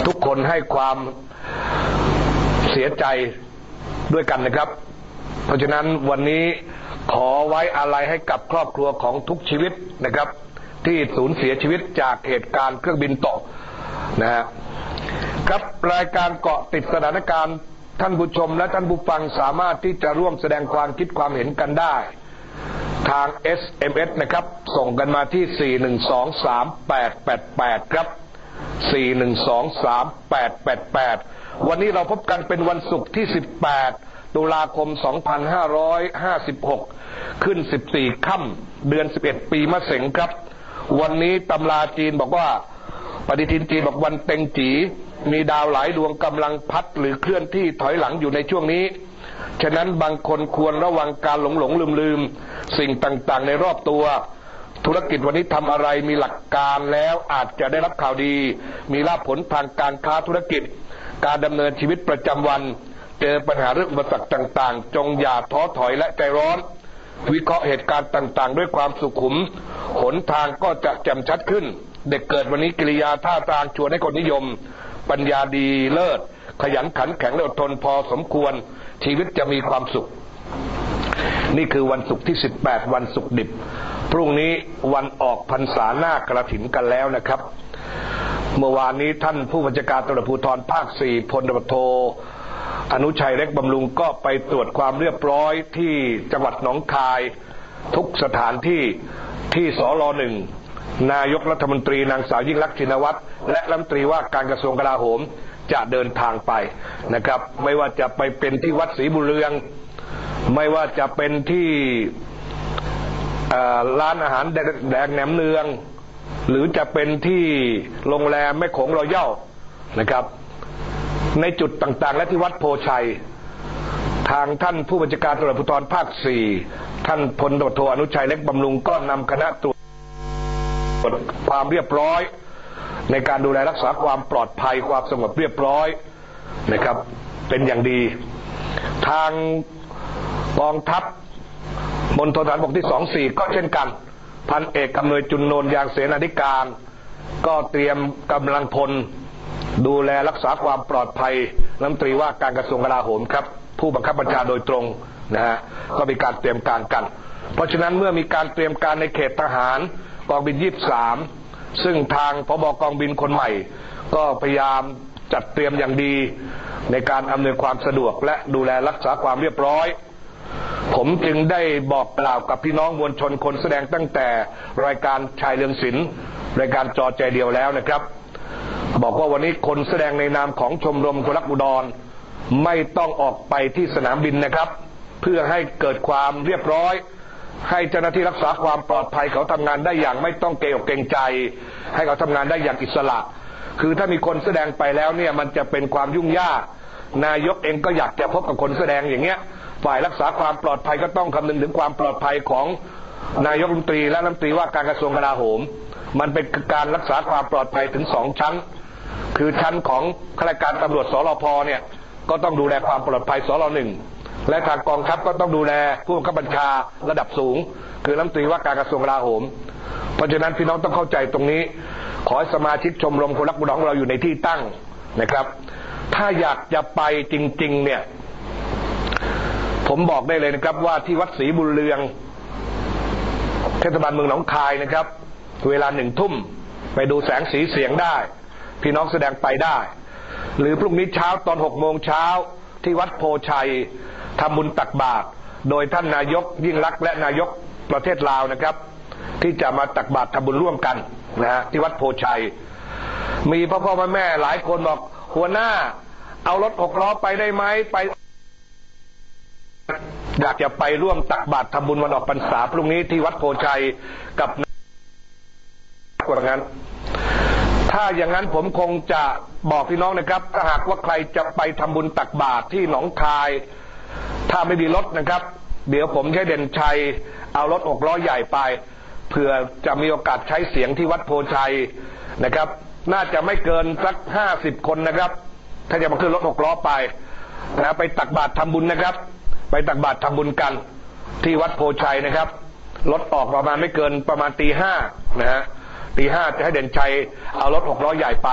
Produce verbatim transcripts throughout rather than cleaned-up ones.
ทุกคนให้ความเสียใจด้วยกันนะครับเพราะฉะนั้นวันนี้ขอไว้อาลัยให้กับครอบครัวของทุกชีวิตนะครับที่สูญเสียชีวิตจากเหตุการณ์เครื่องบินตกนะฮะครับรายการเกาะติดสถานการณ์ท่านผู้ชมและท่านผู้ฟังสามารถที่จะร่วมแสดงความคิดความเห็นกันได้ทาง เอส เอ็ม เอส นะครับส่งกันมาที่สี่ หนึ่ง สอง สาม แปด แปด แปดครับสี่ หนึ่ง สอง สาม แปด แปด แปดวันนี้เราพบกันเป็นวันศุกร์ที่สิบแปดตุลาคมสองพันห้าร้อยห้าสิบหกขึ้นสิบสี่ค่ำเดือนสิบเอ็ดปีมะเสงครับวันนี้ตำราจีนบอกว่าปฏิทินจีนบอกวันเต็งจีมีดาวหลายดวงกำลังพัดหรือเคลื่อนที่ถอยหลังอยู่ในช่วงนี้ฉะนั้นบางคนควรระวังการหลงหลงลืมลืมสิ่งต่างๆในรอบตัวธุรกิจวันนี้ทำอะไรมีหลักการแล้วอาจจะได้รับข่าวดีมีลาภผลทางการค้าธุรกิจการดำเนินชีวิตประจำวันเจอปัญหาเรื่องอุปสรรคต่างๆจงอย่าท้อถอยและใจร้อนวิเคราะห์เหตุการณ์ต่างๆด้วยความสุขุมหนทางก็จะแจ่มชัดขึ้นเด็กเกิดวันนี้กิริยาท่าทางชวนให้คนนิยมปัญญาดีเลิศขยันขันแข็งและอดทนพอสมควรชีวิตจะมีความสุขนี่คือวันศุกร์ที่สิบแปดวันศุกร์ดิบพรุ่งนี้วันออกพรรษาหน้ากฐินกันแล้วนะครับเมื่อวานนี้ท่านผู้บัญชาการตำรวจภูธรภาคสี่พลตำรวจโทอนุชัยเล็กบำรุงก็ไปตรวจความเรียบร้อยที่จังหวัดหนองคายทุกสถานที่ที่สลหนึ่งนายกรัฐมนตรีนางสาวยิ่งลักษณ์ชินวัตรและรัฐมนตรีว่าการกระทรวงกลาโหมจะเดินทางไปนะครับไม่ว่าจะไปเป็นที่วัดศรีบุญเรืองไม่ว่าจะเป็นที่ร้านอาหารแดงแหนมเนืองหรือจะเป็นที่โรงแรมแม่โขงรอยัลนะครับในจุดต่างๆและที่วัดโพชัยทางท่านผู้บัญชาการตำรวจภูธรภาคสี่ท่านพลตำรวจโทอนุชัยเล็กบำรุงก็นำคณะตรวจความเรียบร้อยในการดูแลรักษาความปลอดภัยความสงบเรียบร้อยนะครับเป็นอย่างดีทางกองทัพมณฑลฐานบกที่สองสี่ก็เช่นกันพันเอกอำนวยจุนโนนยางเสนาธิการก็เตรียมกำลังพลดูแลรักษาความปลอดภัยรัฐมนตรีว่าการกระทรวงกลาโหมครับผู้บังคับบัญชาโดยตรงนะฮะก็มีการเตรียมการกันเพราะฉะนั้นเมื่อมีการเตรียมการในเขตทหารกองบินยี่สิบสามซึ่งทางผบ.กองบินคนใหม่ก็พยายามจัดเตรียมอย่างดีในการอำนวยความสะดวกและดูแลรักษาความเรียบร้อยผมจึงได้บอกกล่าวกับพี่น้องมวลชนคนแสดงตั้งแต่รายการชายเรืองศิลป์รายการจอใจเดียวแล้วนะครับบอกว่าวันนี้คนแสดงในนามของชมรมคนรักอุดรไม่ต้องออกไปที่สนามบินนะครับเพื่อให้เกิดความเรียบร้อยให้เจ้าหน้าที่รักษาความปลอดภัยเขาทำงานได้อย่างไม่ต้องเกรงอกเกรงใจให้เขาทำงานได้อย่างอิสระคือถ้ามีคนแสดงไปแล้วเนี่ยมันจะเป็นความยุ่งยากนายกเองก็อยากจะพบกับคนแสดงอย่างเงี้ยฝ่ายรักษาความปลอดภัยก็ต้องคำนึงถึงความปลอดภัยของนายกรัฐมนตรีและรัฐมนตรีว่าการกระทรวงกลาโหมมันเป็นการรักษาความปลอดภัยถึงสองชั้นคือชั้นของข้าราชการตำรวจสลพเนี่ยก็ต้องดูแลความปลอดภัยสลหนึ่งและทางกองทัพก็ต้องดูแลผู้บังคับบัญชาระดับสูงคือรัฐมนตรีว่าการกระทรวงกลาโหมเพราะฉะนั้นพี่น้องต้องเข้าใจตรงนี้ขอให้สมาชิกชมรมคนรักบุญของเราอยู่ในที่ตั้งนะครับถ้าอยากจะไปจริงๆเนี่ยผมบอกได้เลยนะครับว่าที่วัดศรีบุญเรืองเทศบาลเมืองหนองคายนะครับเวลาหนึ่งทุ่มไปดูแสงสีเสียงได้พี่น้องแสดงไปได้หรือพรุ่งนี้เช้าตอนหกโมงเช้าที่วัดโพชัยทำบุญตักบาตรโดยท่านนายกยิ่งลักษณ์และนายกประเทศลาวนะครับที่จะมาตักบาตรทำบุญร่วมกันนะฮะที่วัดโพชัยมีพ่อพ่อแม่แม่หลายคนบอกหัวหน้าเอารถหกล้อไปได้ไหมไปอยากจะไปร่วมตักบาตรทำบุญวันออกพรรษาพรุ่งนี้ที่วัดโพชัยกับกว่างั้นถ้าอย่างนั้นผมคงจะบอกพี่น้องนะครับถ้าหากว่าใครจะไปทำบุญตักบาตรที่หนองคายถ้าไม่มีรถนะครับเดี๋ยวผมใช้เด่นชัยเอารถหกล้อใหญ่ไปเพื่อจะมีโอกาสใช้เสียงที่วัดโพชัยนะครับน่าจะไม่เกินสักห้าสิบคนนะครับถ้าจะมาขึ้นรถหกล้อไปนะไปตักบาตรทำบุญนะครับไปตักบาตรทำบุญกันที่วัดโพชัยนะครับรถออกประมาณไม่เกินประมาณตีห้านะฮะตีห้าจะให้เด่นชัยเอารถหกล้อใหญ่ไป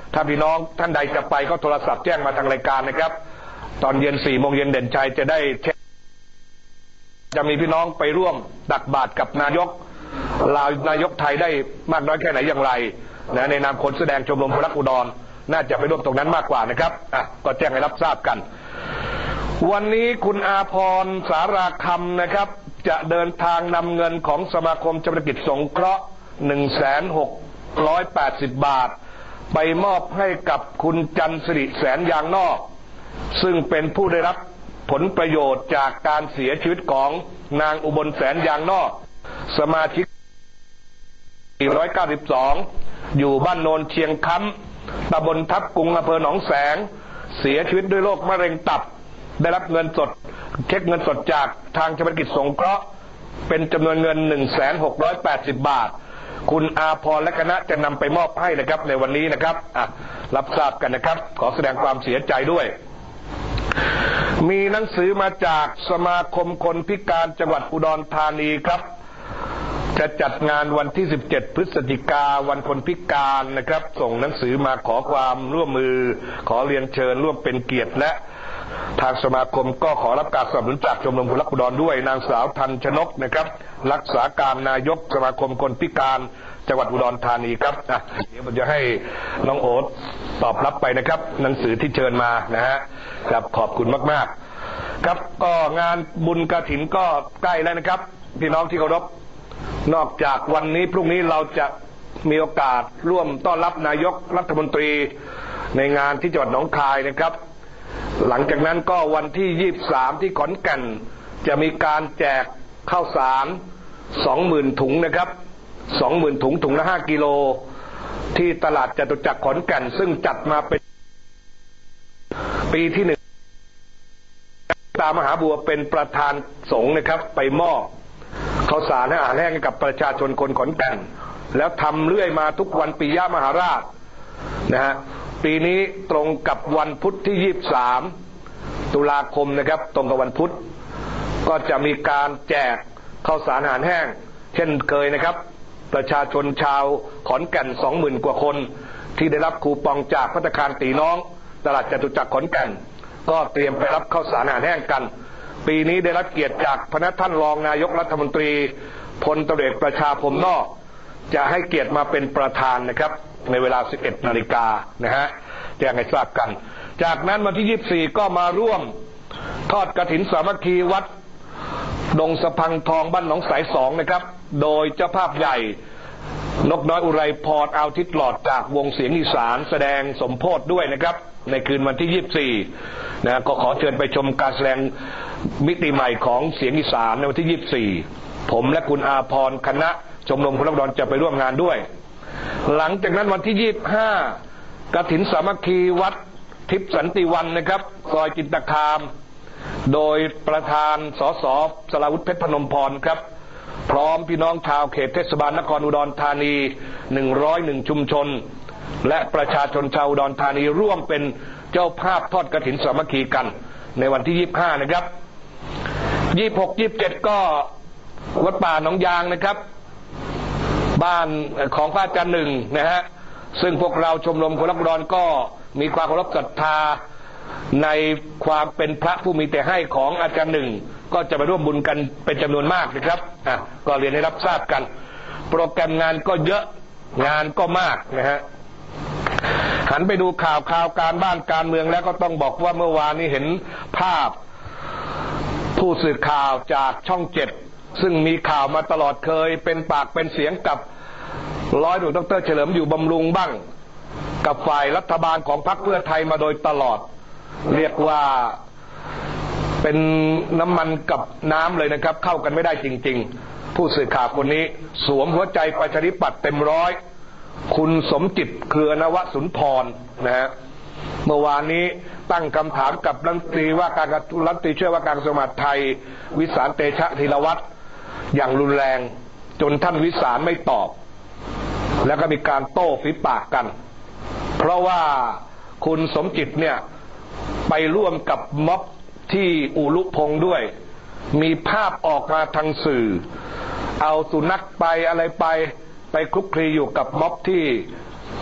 ถ้าพี่น้องท่านใดจะไปก็โทรศัพท์แจ้งมาทางรายการนะครับตอนเย็นสี่โมงเย็นเด่นชัยจะได้จะมีพี่น้องไปร่วมตักบาตรกับนายกลาวนายกไทยได้มากน้อยแค่ไหนอย่างไรนะในนามคนแสดงชมรมคนรักอุดรน่าจะไปร่วมตรงนั้นมากกว่านะครับอ่ะก็แจ้งให้รับทราบกันวันนี้คุณอาภรณ์สาราคำนะครับจะเดินทางนำเงินของสมาคมชาปนกิจสงเคราะห์ หนึ่งแสนหกร้อยแปดสิบ บาทไปมอบให้กับคุณจันทร์สิริแสนยางนอกซึ่งเป็นผู้ได้รับผลประโยชน์จากการเสียชีวิตของนางอุบลแสนยางนอกสมาชิกสี่ร้อยเก้าสิบสองอยู่บ้านโนนเชียงค้ำตำบลทับกุงอำเภอหนองแสงเสียชีวิตด้วยโรคมะเร็งตับได้รับเงินสดเช็คเงินสดจากทางชาปนกิจสงเคราะห์เป็นจำนวนเงิน หนึ่งแสนหกร้อยแปดสิบ บาทคุณอาภรณ์และคณะจะนำไปมอบให้นะครับในวันนี้นะครับอ่ะรับทราบกันนะครับขอแสดงความเสียใจด้วยมีหนังสือมาจากสมาคมคนพิการจังหวัดอุดรธานีครับจะจัดงานวันที่สิบเจ็ดพฤศจิกาวันคนพิการนะครับส่งหนังสือมาขอความร่วมมือขอเรียนเชิญร่วมเป็นเกียรติและทางสมาคมก็ขอรับการสนับสนุนจากชมรมคนรักอุดรด้วยนางสาวทันชนกนะครับรักษาการนายกสมาคมคนพิการจังหวัดอุดรธานีครับอ่ะเดี๋ยวผมจะให้น้องโอ๊ตตอบรับไปนะครับหนังสือที่เชิญมานะฮะครับขอบคุณมากๆครับก็งานบุญกฐินก็ใกล้แล้วนะครับพี่น้องที่เคารพนอกจากวันนี้พรุ่งนี้เราจะมีโอกาสร่วมต้อนรับนายกรัฐมนตรีในงานที่จังหวัดหนองคายนะครับหลังจากนั้นก็วันที่ยี่สิบสามที่ขอนแก่นจะมีการแจกข้าวสาร สองหมื่น ถุงนะครับ สองหมื่น ถุงถุงละห้ากิโลที่ตลาดจตุจักรขอนแก่นซึ่งจัดมาเป็นปีที่หนึ่งตามหาบัวเป็นประธานสงฆ์นะครับไปมอบข้าวสารอาหารแห้งให้กับประชาชนคนขอนแก่นแล้วทำเรื่อยมาทุกวันปิยมหาราชนะฮะปีนี้ตรงกับวันพุธที่ยี่สิบสามตุลาคมนะครับตรงกับวันพุธก็จะมีการแจกข้าวสารอาหารแห้งเช่นเคยนะครับประชาชนชาวขอนแก่น สองหมื่น กว่าคนที่ได้รับคูปองจากภัตตาคารตีน้องตลาดจตุจักรขอนแก่นก็เตรียมไปรับข้าวสารอาหารแห้งกันปีนี้ได้รับเกียรติจากพระท่านรองนายกรัฐมนตรีพลตำรวจประชาพรหมนอกจะให้เกียรติมาเป็นประธานนะครับในเวลา สิบเอ็ด นาฬิกานะฮะแจ้งให้ทราบกันจากนั้นวันที่ยี่สิบสี่ก็มาร่วมทอดกฐินสามัคคีวัดดงสะพังทองบ้านหนองสายสองนะครับโดยเจ้าภาพใหญ่นกน้อยอุไรพรเอาทิศหลอดจากวงเสียงอีสานแสดงสมโภชด้วยนะครับในคืนวันที่ยี่สิบสี่นะก็ขอเชิญไปชมการแสดงมิติใหม่ของเสียงอีสานในวันที่ยี่สิบสี่ผมและคุณอาภรณ์คณะชมรมคนรักอุดรจะไปร่วมงานด้วยหลังจากนั้นวันที่ยี่สิบห้ากฐินสามัคคีวัดทิพย์สันติวันนะครับซอยจินตคามโดยประธานสสสราวุฒิเพชรพนมพรครับพร้อมพี่น้องชาวเขตเทศบาลนครอุดรธานีหนึ่งร้อยเอ็ดชุมชนและประชาชนชาวอุดรธานีร่วมเป็นเจ้าภาพทอดกฐินสามัคคีกันในวันที่ยี่สิบห้านะครับยี่สิบหก ยี่สิบเจ็ดก็วัดป่าหนองยางนะครับบ้านของพระอาจารย์หนึ่งนะฮะซึ่งพวกเราชมรมคนรักอุดรก็มีความเคารพศรัทธาในความเป็นพระผู้มีแต่ให้ของอาจารย์หนึ่งก็จะไปร่วมบุญกันเป็นจำนวนมากนะครับอ่ะก็เรียนให้รับทราบกันโปรแกรมงานก็เยอะงานก็มากนะฮะหันไปดูข่าวข่าวการบ้านการเมืองแล้วก็ต้องบอกว่าเมื่อวานนี้เห็นภาพผู้สื่อข่าวจากช่องเจ็ดซึ่งมีข่าวมาตลอดเคยเป็นปากเป็นเสียงกับร้อยตำรวจดร.เฉลิมอยู่บำรุงบ้างกับฝ่ายรัฐบาลของพรรคเพื่อไทยมาโดยตลอดเรียกว่าเป็นน้ำมันกับน้ำเลยนะครับเข้ากันไม่ได้จริงๆผู้สื่อข่าวคนนี้สวมหัวใจประชาธิปัตย์เต็มร้อยคุณสมจิตเครือนวสุนทรนะฮะเมื่อวานนี้ตั้งคำถามกับรัฐมนตรีว่าการรัฐมนตรีช่วยว่าการกระทรวงมหาดไทยวิสารเตชะธีรวัตรอย่างรุนแรงจนท่านวิสารไม่ตอบแล้วก็มีการโต้ฝีปากกันเพราะว่าคุณสมจิตเนี่ยไปร่วมกับม็อบที่อุลุพงษ์ด้วยมีภาพออกมาทางสื่อเอาสุนัขไปอะไรไปไปคลุกคลีอยู่กับม็อบที่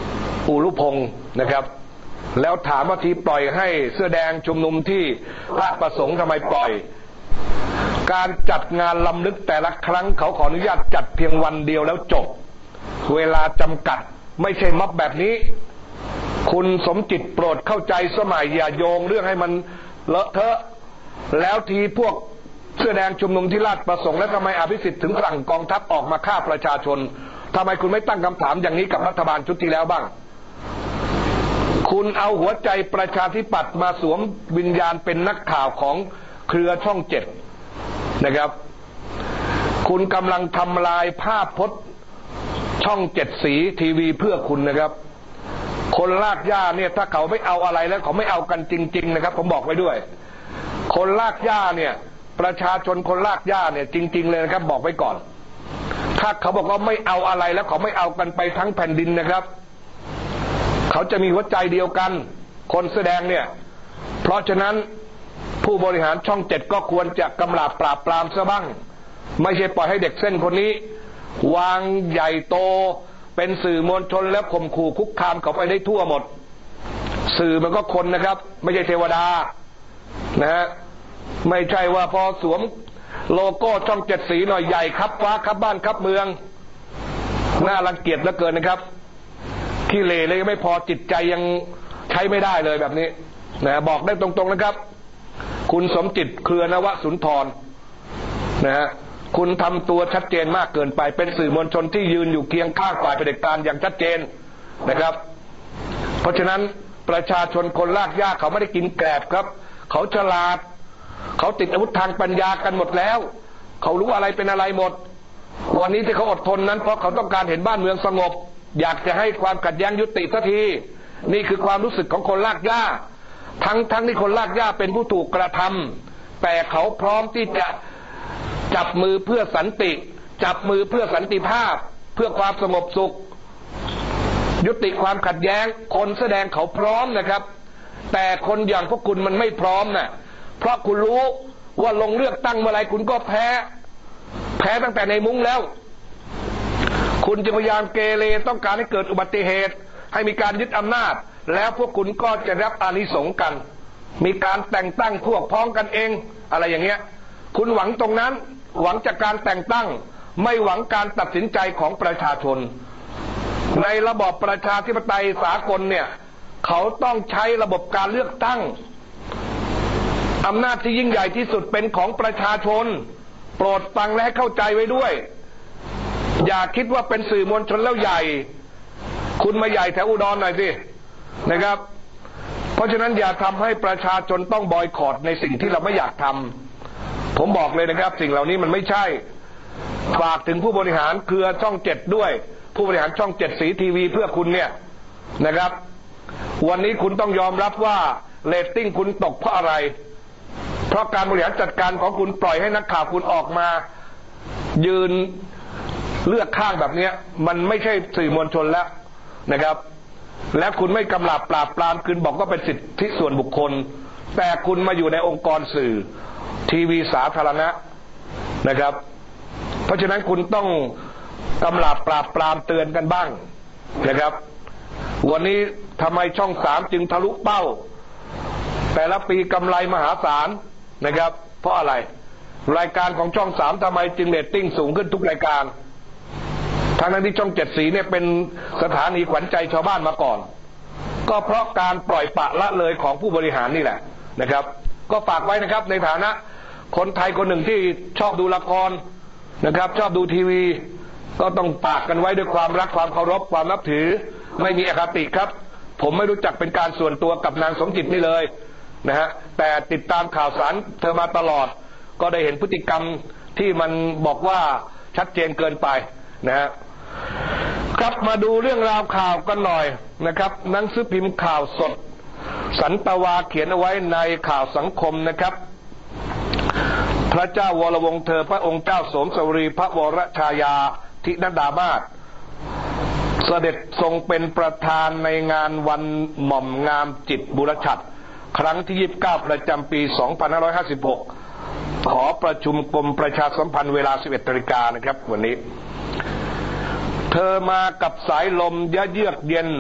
อุรุพงศ์นะครับแล้วถามว่าทีปล่อยให้เสื้อแดงชุมนุมที่ราชประสงค์ทำไมปล่อยการจัดงานลำลึกแต่ละครั้งเขาขออนุญาตจัดเพียงวันเดียวแล้วจบเวลาจำกัดไม่ใช่ม็อบแบบนี้คุณสมจิตโปรดเข้าใจสมัยอย่าโยงเรื่องให้มันเลอะเทอะแล้วทีพวกเสื้อแดงชุมนุมที่ราชประสงค์แล้วทำไมอภิสิทธิ์ถึงสั่งกองทัพออกมาฆ่าประชาชนทำไมคุณไม่ตั้งคำถามอย่างนี้กับรัฐบาลชุดที่แล้วบ้างคุณเอาหัวใจประชาธิปัตย์มาสวมวิญญาณเป็นนักข่าวของเครือช่องเจ็ดนะครับคุณกำลังทำลายภาพพจน์ช่องเจ็ดสีทีวีเพื่อคุณนะครับคนลากหญ้าเนี่ยถ้าเขาไม่เอาอะไรแล้วเขาไม่เอากันจริงๆนะครับผมบอกไว้ด้วยคนลากหญ้าเนี่ยประชาชนคนลากหญ้าเนี่ยจริงๆเลยนะครับบอกไว้ก่อนถ้าเขาบอกว่าไม่เอาอะไรแล้วเขาไม่เอากันไปทั้งแผ่นดินนะครับเขาจะมีหัวใจเดียวกันคนแสดงเนี่ยเพราะฉะนั้นผู้บริหารช่องเจ็ดก็ควรจะกำราบปราบปรามซะบ้างไม่ใช่ปล่อยให้เด็กเส้นคนนี้วางใหญ่โตเป็นสื่อมวลชนแล้วข่มขู่คุกคามเขาไปได้ทั่วหมดสื่อมันก็คนนะครับไม่ใช่เทวดานะฮะไม่ใช่ว่าพอสวมโลโก้ช่องเจ็ดสีหน่อยใหญ่ครับฟ้าครับบ้านครับเมืองน่ารังเกียจเหลือเกินนะครับขี้เหร่เลยไม่พอจิตใจยังใช้ไม่ได้เลยแบบนี้นะบอกได้ตรงๆนะครับคุณสมจิตเครือนวสุนทรนะฮะคุณทำตัวชัดเจนมากเกินไปเป็นสื่อมวลชนที่ยืนอยู่เคียงข้างฝ่ายเผด็จการอย่างชัดเจนนะครับเพราะฉะนั้นประชาชนคนลากหญ้าเขาไม่ได้กินแกลบครับเขาฉลาดเขาติดอาวุธทางปัญญากันหมดแล้วเขารู้อะไรเป็นอะไรหมดวันนี้ที่เขาอดทนนั้นเพราะเขาต้องการเห็นบ้านเมืองสงบอยากจะให้ความขัดแย้งยุติสักทีนี่คือความรู้สึกของคนลากหญ้าทั้งทั้งที่คนลากหญ้าเป็นผู้ถูกกระทำแต่เขาพร้อมที่จะจับมือเพื่อสันติจับมือเพื่อสันติภาพเพื่อความสงบสุขยุติความขัดแย้งคนแสดงเขาพร้อมนะครับแต่คนอย่างพวกคุณมันไม่พร้อมนะเพราะคุณรู้ว่าลงเลือกตั้งเมื่อไรคุณก็แพ้แพ้ตั้งแต่ในมุ้งแล้วคุณจะพยายามเกเรต้องการให้เกิดอุบัติเหตุให้มีการยึดอำนาจแล้วพวกคุณก็จะรับอานิสงส์กันมีการแต่งตั้งพวกพ้องกันเองอะไรอย่างเงี้ยคุณหวังตรงนั้นหวังจากการแต่งตั้งไม่หวังการตัดสินใจของประชาชนในระบอบประชาธิปไตยสากลเนี่ยเขาต้องใช้ระบบการเลือกตั้งอำนาจที่ยิ่งใหญ่ที่สุดเป็นของประชาชนโปรดฟังและให้เข้าใจไว้ด้วยอย่าคิดว่าเป็นสื่อมวลชนแล้วใหญ่คุณมาใหญ่แถวอุดรหน่อยสินะครับเพราะฉะนั้นอย่าทำให้ประชาชนต้องบอยคอตในสิ่งที่เราไม่อยากทำผมบอกเลยนะครับสิ่งเหล่านี้มันไม่ใช่ฝากถึงผู้บริหารเครือช่องเจ็ดด้วยผู้บริหารช่องเจ็ดสีทีวีเพื่อคุณเนี่ยนะครับวันนี้คุณต้องยอมรับว่าเรตติ้งคุณตกเพราะอะไรเพราะการบริหารจัดการของคุณปล่อยให้นักข่าวคุณออกมายืนเลือกข้างแบบนี้มันไม่ใช่สื่อมวลชนแล้วนะครับและคุณไม่กำราบปราบปรามคุณบอกว่าเป็นสิทธิส่วนบุคคลแต่คุณมาอยู่ในองค์กรสื่อทีวีสาธารณะนะครับเพราะฉะนั้นคุณต้องกำราบปราบปรามเตือนกันบ้างนะครับวันนี้ทำไมช่องสามจึงทะลุเป้าแต่ละปีกำไรมหาศาลนะครับเพราะอะไรรายการของช่องสามทำไมจึงเรตติ้งสูงขึ้นทุกรายการทางนั้นที่ช่องเจ็ดสีเนี่ยเป็นสถานีขวัญใจชาวบ้านมาก่อนก็เพราะการปล่อยปละละเลยของผู้บริหารนี่แหละนะครับก็ฝากไว้นะครับในฐานะคนไทยคนหนึ่งที่ชอบดูละครนะครับชอบดูทีวีก็ต้องฝากกันไว้ด้วยความรักความเคารพความนับถือไม่มีอคติครับผมไม่รู้จักเป็นการส่วนตัวกับนางสมจิตนี่เลยนะฮะแต่ติดตามข่าวสารเธอมาตลอดก็ได้เห็นพฤติกรรมที่มันบอกว่าชัดเจนเกินไปนะฮะครับมาดูเรื่องราวข่าวกันหน่อยนะครับหนังสือพิมพ์ข่าวสดสันตวาเขียนเอาไว้ในข่าวสังคมนะครับพระเจ้าวรวงศ์เธอพระองค์เจ้าโสมสวรีพระวรชายาธินดามาศเสด็จทรงเป็นประธานในงานวันหม่อมงามจิตบุรชัดครั้งที่ยี่สิบเก้าประจำปีสองพันห้าร้อยห้าสิบหกขอประชุมกรมประชาสัมพันธ์เวลา สิบเอ็ดนาฬิกานะครับวันนี้เธอมากับสายลมยะเยือกเย็น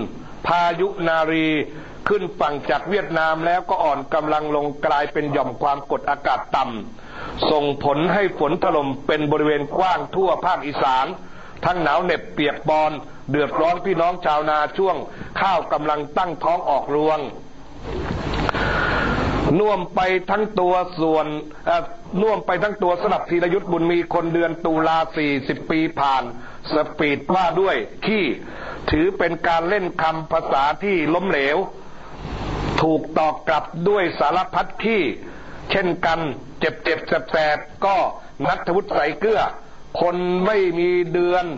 พายุนารีขึ้นฝั่งจากเวียดนามแล้วก็อ่อนกำลังลงกลายเป็นหย่อมความกดอากาศต่ำส่งผลให้ฝนถล่มเป็นบริเวณกว้างทั่วภาคอีสานทั้งหนาวเหน็บเปียกปอนเดือดร้อนพี่น้องชาวนาช่วงข้าวกำลังตั้งท้องออกรวงน่วมไปทั้งตัวส่วนน่วมไปทั้งตัวสลับธีรยุทธบุญมีคนเดือนตุลาสี่สิบปีผ่านสปีดว่าด้วยขี้ถือเป็นการเล่นคำภาษาที่ล้มเหลวถูกตอกกลับด้วยสารพัดขี้เช่นกันเจ็บเจ็บแสบๆก็นัทวุฒิใส่เกลือคนไม่มีเดือน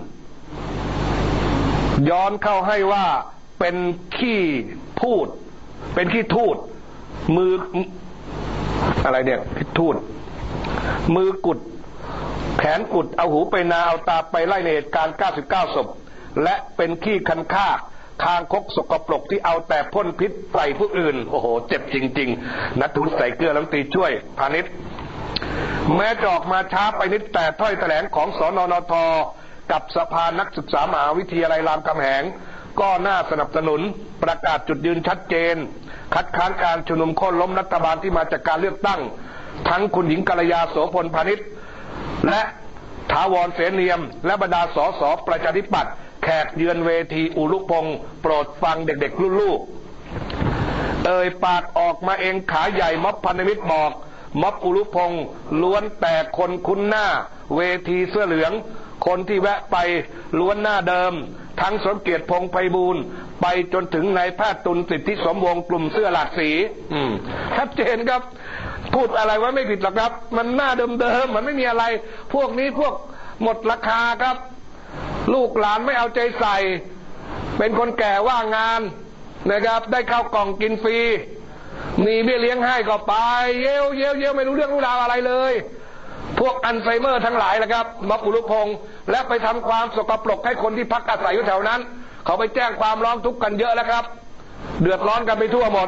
ย้อนเข้าให้ว่าเป็นขี้พูดเป็นขี้ทูดมืออะไรเนี่ยขี้ทูดมือกุดแขนกุดเอาหูไปนาเอาตาไปไล่ในเหตุการณ์เก้าสิบเก้าศพและเป็นขี้คันคากคางคกสกปรกที่เอาแต่พ่นพิษใส่ผู้อื่นโอ้โหเจ็บจริงๆนัทวุฒิใส่เกลือรัฐมนตรีช่วยพาณิชย์แม้จะออกมาช้าไปนิดแต่ถ้อยแถลงของสนนทกับสภานักศึกษามหาวิทยาลัยรามคำแหงก็น่าสนับสนุนประกาศจุดยืนชัดเจนคัดค้านการชุมนุมโค่นล้มรัฐบาลที่มาจากการเลือกตั้งทั้งคุณหญิงกัลยาโสพลพาณิชย์และถาวรเสนเนียมและบรรดาสสประชาธิปัตย์แขกเยือนเวทีอุรุพงศ์โปรดฟังเด็กๆลูกๆเอ่ยปากออกมาเองขาใหญ่ม็อบพันธมิตรบอกม็อบอุรุพงศ์ล้วนแต่คนคุ้นหน้าเวทีเสื้อเหลืองคนที่แวะไปล้วนหน้าเดิมทั้งสมเกียรติพงษ์ไพบูลย์ไปจนถึงนายแพทย์ตุลสิทธิสมวงศ์กลุ่มเสื้อหลากสีอืมชัดเจนครับพูดอะไรว่าไม่ผิดหรอกครับมันหน้าเดิมๆมันไม่มีอะไรพวกนี้พวกหมดราคาครับลูกหลานไม่เอาใจใส่เป็นคนแก่ว่างงานนะครับได้ข้าวกล่องกินฟรีมีเบี้ยเลี้ยงให้ก็ไปเย้วเย้วเย้วไม่รู้เรื่องรู้ราวอะไรเลยพวกอัลไซเมอร์ทั้งหลายนะครับม็อบอุรุพงศ์และไปทำความสกปรกให้คนที่พักอาศัยอยู่แถวนั้นเขาไปแจ้งความร้องทุกข์กันเยอะแล้วครับเดือดร้อนกันไปทั่วหมด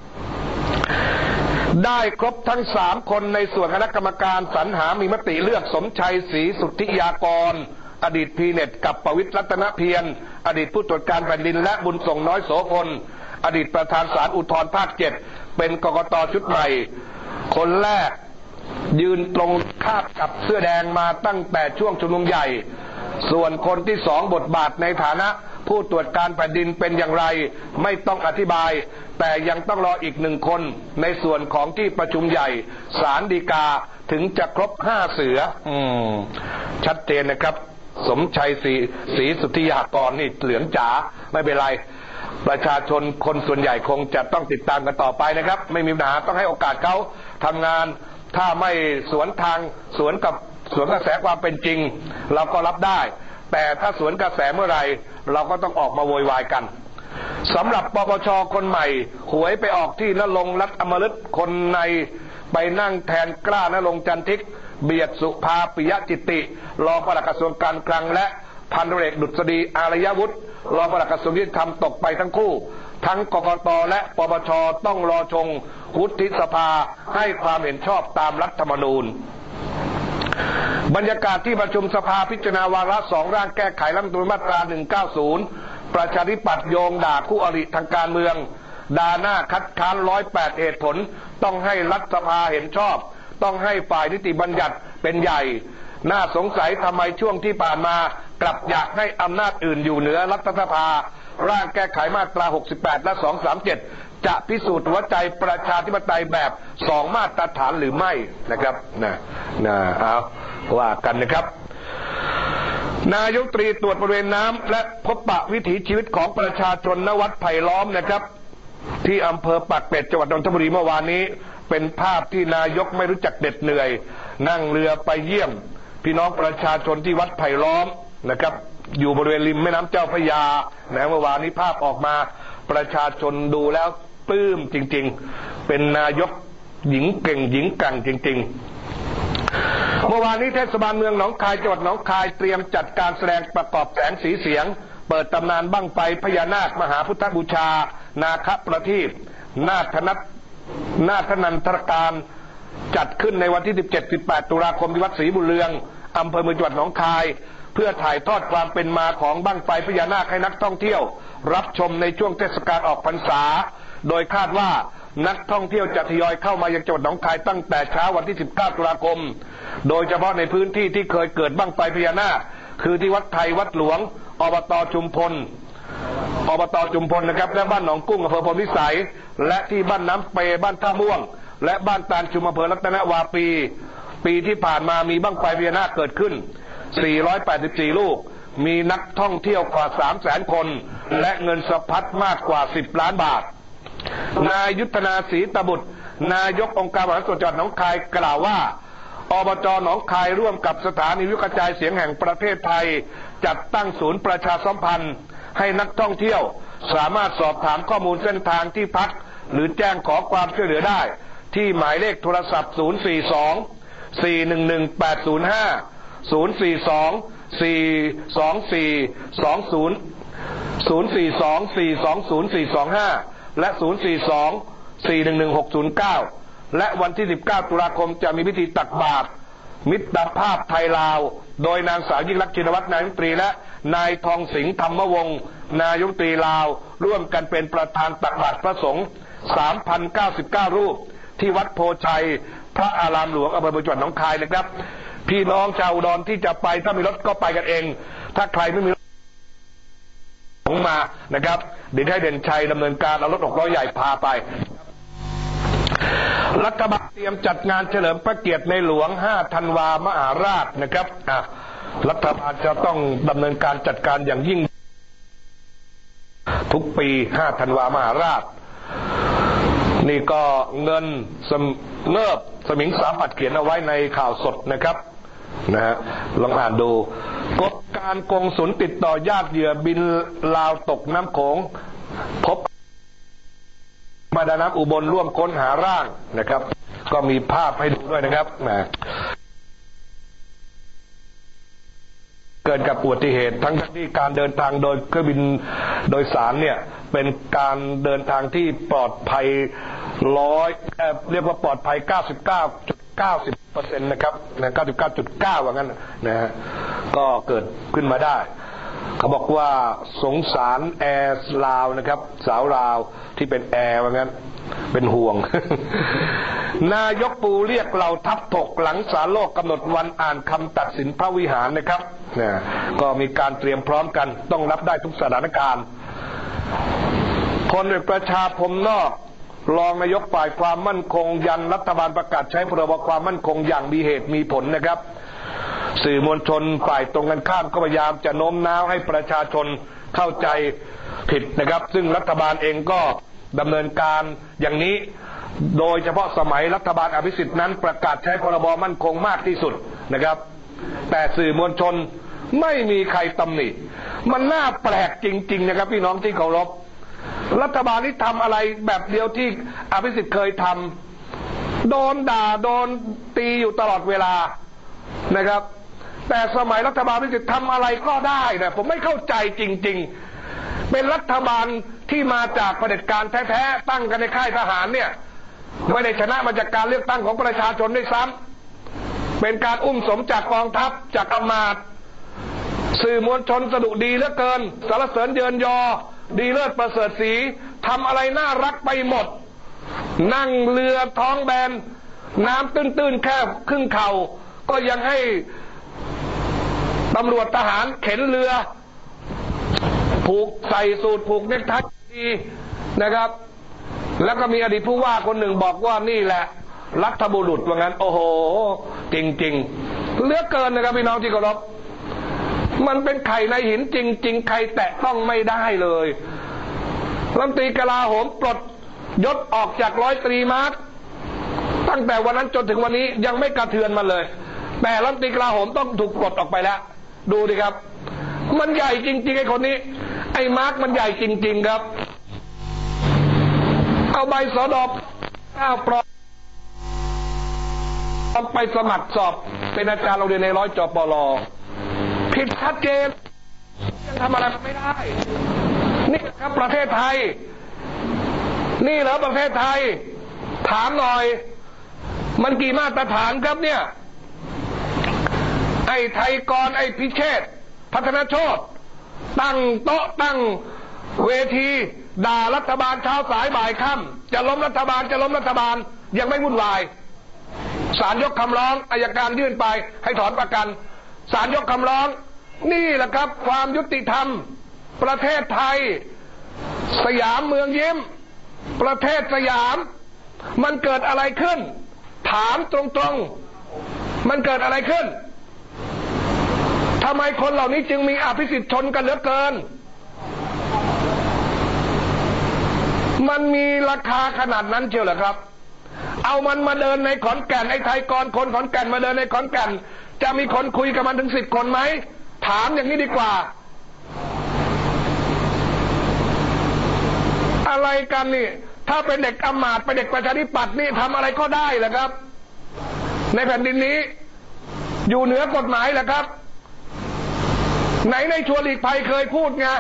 ได้ครบทั้งสามคนในส่วนคณะกรรมการสรรหามีมติเลือกสมชัยศรีสุทธิยากรอดีตพีเน็ตกับประวิตรรัตนเพียรอดีตผู้ตรวจการแผ่นดินและบุญส่งน้อยโสพลอดีตประธานศาลอุทธรภาคเจ็ดเป็นกกตชุดใหม่คนแรกยืนตรงข้ามกับเสื้อแดงมาตั้งแต่ช่วงชุมนุมใหญ่ส่วนคนที่สองบทบาทในฐานะผู้ตรวจการแผ่นดินเป็นอย่างไรไม่ต้องอธิบายแต่ยังต้องรออีกหนึ่งคนในส่วนของที่ประชุมใหญ่ศาลฎีกาถึงจะครบห้าเสืออืมชัดเจนนะครับสมชัยศรีศรีสุทธิยากรนี่เหลืองจ๋าไม่เป็นไรประชาชนคนส่วนใหญ่คงจะต้องติดตามกันต่อไปนะครับไม่มีปัญหาต้องให้โอกาสเขาทำงานถ้าไม่สวนทางสวนกับสวนกระแสความเป็นจริงเราก็รับได้แต่ถ้าสวนกระแสเมื่อไหร่เราก็ต้องออกมาโวยวายกันสำหรับปปชคนใหม่หวยไปออกที่ณรงค์รัตน์อมฤตคนในไปนั่งแทนกล้าณรงค์จันทิกเบียดสุภาปิยจิตติรองปลัดกระทรวงการคลังและพันตำรวจเอกดุษฎีอารยวุฒิรองปลัดกระทรวงยุติธรรมตกไปทั้งคู่ทั้งกกตและปปชต้องรอชงวุฒิสภาให้ความเห็นชอบตามรัฐธรรมนูญบรรยากาศที่ประชุมสภาพิจารณาวาระสองร่างแก้ไขรัฐธรรมนูญมาตราหนึ่งเก้าศูนย์ประชาธิปัตย์โยงด่าคู่อริทางการเมืองด่าหน้าคัดค้านร้อยแปดเหตุผลต้องให้รัฐสภาเห็นชอบต้องให้ฝ่ายนิติบัญญัติเป็นใหญ่น่าสงสัยทำไมช่วงที่ผ่านมากลับอยากให้อำนาจอื่นอยู่เหนือรัฐสภาร่างแก้ไขมาตราหกสิบแปดและสองสามเจ็ดจะพิสูจน์หัวใจประชาธิปไตยแบบสองมาตรฐานหรือไม่นะครับนะนะเอาว่ากันนะครับนายกรัฐมนตรีตรวจบริเวณน้ำและพบปะวิถีชีวิตของประชาชนณวัดไผ่ล้อมนะครับที่อำเภอปากเกร็ดจังหวัดนนทบุรีเมื่อวานนี้เป็นภาพที่นายกไม่รู้จักเด็ดเหนื่อยนั่งเรือไปเยี่ยมพี่น้องประชาชนที่วัดไผ่ล้อมนะครับอยู่บริเวณริมแม่น้ำเจ้าพระยาแม้เมื่อวานนี้ภาพออกมาประชาชนดูแล้วปลื้มจริงๆเป็นนายกหญิงเก่งหญิงกังจริงๆเมื่อวานนี้เทศบาลเมืองหนองคายจังหวัดหนองคายเตรียมจัดการแสดงประกอบแสงสีเสียงเปิดตำนานบั้งไฟพญานาคมหาพุทธบูชานาคประทีปนาถนัตนาถนันทรการจัดขึ้นในวันที่สิบเจ็ด สิบแปดตุลาคมที่วัดศรีบุญเรืองอำเภอเมืองจังหวัดหนองคายเพื่อถ่ายทอดความเป็นมาของบั้งไฟพญานาคให้นักท่องเที่ยวรับชมในช่วงเทศกาลออกพรรษาโดยคาดว่านักท่องเที่ยวจะทยอยเข้ามายังจังหวัดหนองคายตั้งแต่เช้าวันที่สิบเก้าตุลาคมโดยเฉพาะในพื้นที่ที่เคยเกิดบั้งไฟพญานาคคือที่วัดไทยวัดหลวงอบต.ชุมพลอบต.ชุมพลนะครับและบ้านหนองกุ้งอำเภอพลวิสัยและที่บ้านน้ำเปบ้านท่าม่วงและบ้านตาลชุมอำเภอรัตนวาปีปีที่ผ่านมามีบั้งไฟพญานาคเกิดขึ้นสี่ร้อยแปดสิบสี่ลูกมีนักท่องเที่ยวกว่า สามแสน คนและเงินสะพัดมากกว่าสิบล้านบาทนายยุทธนาศรีตบุตรนายกองค์การบริหารส่วนจังหวัดหนองคายกล่าวว่าอบจ.หนองคายร่วมกับสถานีวิทยุกระจายเสียงแห่งประเทศไทยจัดตั้งศูนย์ประชาสัมพันธ์ให้นักท่องเที่ยวสามารถสอบถามข้อมูลเส้นทางที่พักหรือแจ้งขอความช่วยเหลือได้ที่หมายเลขโทรศัพท์ ศูนย์ สี่ สอง สี่ หนึ่ง หนึ่ง แปด ศูนย์ ห้า ศูนย์ สี่ สอง สี่ สอง สี่ สอง ศูนย์ ศูนย์ สี่ สอง สี่ สอง ศูนย์ สี่ สอง ห้าและ ศูนย์ สี่ สอง สี่ หนึ่ง หนึ่ง หก ศูนย์ เก้าและวันที่สิบเก้าตุลาคมจะมีพิธีตักบาตรมิตรภาพไทยลาวโดยนางสาวยิ่งลักษณ์ชินวัตรนายกรัฐมนตรีและนายทองสิงห์ธรรมวงศ์นายกรัฐมนตรีลาวร่วมกันเป็นประธานตักบาตรพระสงฆ์ สามพันเก้าสิบเก้า รูปที่วัดโพชัยพระอารามหลวงอำเภอเมืองจังหวัดหนองคายนะครับพี่น้องชาวอุดรที่จะไปถ้ามีรถก็ไปกันเองถ้าใครไม่มีรถมานะครับเดี๋ยวให้เด่นชัยดำเนินการเอารถหกล้อใหญ่พาไปรัฐบาลเตรียมจัดงานเฉลิมพระเกียรติในหลวงห้าธันวามหาราชนะครับอ่ะรัฐบาลจะต้องดำเนินการจัดการอย่างยิ่งทุกปีห้าธันวามหาราชนี่ก็เงินเงิบสมิงสาปัดเขียนเอาไว้ในข่าวสดนะครับนะฮะลองอ่านดูกฎการกงสุลติดต่อญาติเหยื่อบินลาวตกน้ำโขงพบมาดาน้ำอุบลร่วมค้นหาร่างนะครับก็มีภาพให้ดูด้วยนะครับนะเกิดกับอุบัติเหตุทั้งที่การเดินทางโดยเครื่องบินโดยสารเนี่ยเป็นการเดินทางที่ปลอดภัยร้อยเรียกว่าปลอดภัย เก้าสิบเก้าจุดเก้า เปอร์เซ็นต์ นะครับนะ เก้าสิบเก้าจุดเก้า ว่างั้นนะฮะก็เกิดขึ้นมาได้เขาบอกว่าสงสารแอร์ลาวนะครับสาวลาวที่เป็นแอร์ว่างั้นเป็นห่วง นายกปูเรียกเหล่าทัพถกหลังศาลโลกกำหนดวันอ่านคำตัดสินพระวิหารนะครับเนี่ยก็มีการเตรียมพร้อมกันต้องรับได้ทุกสถานการณ์พลเอกประชาพรหมนอกรองนายกฝ่ายความมั่นคงยันรัฐบาลประกาศใช้พรบความมั่นคงอย่างมีเหตุมีผลนะครับสื่อมวลชนฝ่ายตรงกันข้ามก็พยายามจะโน้มน้าวให้ประชาชนเข้าใจผิดนะครับซึ่งรัฐบาลเองก็ดำเนินการอย่างนี้โดยเฉพาะสมัยรัฐบาลอภิสิทธิ์นั้นประกาศใช้พรบมั่นคงมากที่สุดนะครับแต่สื่อมวลชนไม่มีใครตำหนิมันน่าแปลกจริงๆนะครับพี่น้องที่เคารพรัฐบาลนี้ทำอะไรแบบเดียวที่อภิสิทธิ์เคยทำโดนด่าโดนตีอยู่ตลอดเวลานะครับแต่สมัยรัฐบาลอภิสิทธิ์ทำอะไรก็ได้นะผมไม่เข้าใจจริงๆเป็นรัฐบาลที่มาจากเผด็จการแท้ๆตั้งกันในค่ายทหารเนี่ยไม่ได้ชนะมาจากการเลือกตั้งของประชาชนด้วยซ้ำเป็นการอุ้มสมจากกองทัพจากอำมาตย์สื่อมวลชนสดุดีเหลือเกินสรรเสริญเยินยอดีเลิศประเสริฐศรีทำอะไรน่ารักไปหมดนั่งเรือท้องแบนน้ำตื้นๆแค่ครึ่งเข่าก็ยังให้ตำรวจทหารเข็นเรือผูกใส่สูทผูกเนคไทดีนะครับแล้วก็มีอดีตผู้ว่าคนหนึ่งบอกว่านี่แหละรัฐบุรุษว่างั้นโอ้โหจริงๆเหลือเกินนะครับพี่น้องที่เคารพมันเป็นไข่ในหินจริงๆใครแตะต้องไม่ได้เลยรัฐมนตรีกลาโหมปลดยศออกจากร้อยตรีมาร์คตั้งแต่วันนั้นจนถึงวันนี้ยังไม่กระเทือนมาเลยแต่รัฐมนตรีกลาโหมต้องถูกปลดออกไปแล้วดูดิครับมันใหญ่จริงๆไอ้คนนี้ไอ้มาร์คมันใหญ่จริงๆครับเอาใบสดก้าวปลอมไปสมัครสอบเป็นอาจารย์โรงเรียนในร้อยจปรผิดชัดเจนยังทำอะไรไม่ได้นี่ครับประเทศไทยนี่เหรอประเทศไทยถามหน่อยมันกี่มาตรฐานครับเนี่ยไอ้ไทยกรไอ้พิเชษพัฒนาโชติตั้งโต๊ะตั้งเวทีด่ารัฐบาลเช้าสายบ่ายค่ำจะล้มรัฐบาลจะล้มรัฐบาลยังไม่วุ่นวายศาลยกคำร้องอัยการยื่นไปให้ถอนประกันศาลยกคำร้องนี่แหละครับความยุติธรรมประเทศไทยสยามเมืองยิ้มประเทศสยามมันเกิดอะไรขึ้นถามตรงๆมันเกิดอะไรขึ้นทำไมคนเหล่านี้จึงมีอภิสิทธิ์ชนกันเหลือเกินมันมีราคาขนาดนั้นเชียวเหรอครับเอามันมาเดินในขอนแก่นไอ้ไทยกรคนขอนแก่นมาเดินในขอนแก่นจะมีคนคุยกับมันถึงสิบคนไหมถามอย่างนี้ดีกว่าอะไรกันนี่ถ้าเป็นเด็กอำมาตย์เป็นเด็กประชาธิปัตย์นี่ทำอะไรก็ได้เหรอครับในแผ่นดินนี้อยู่เหนือกฎหมายเหรอครับไหนในชวนหลีกภัยเคยพูดไง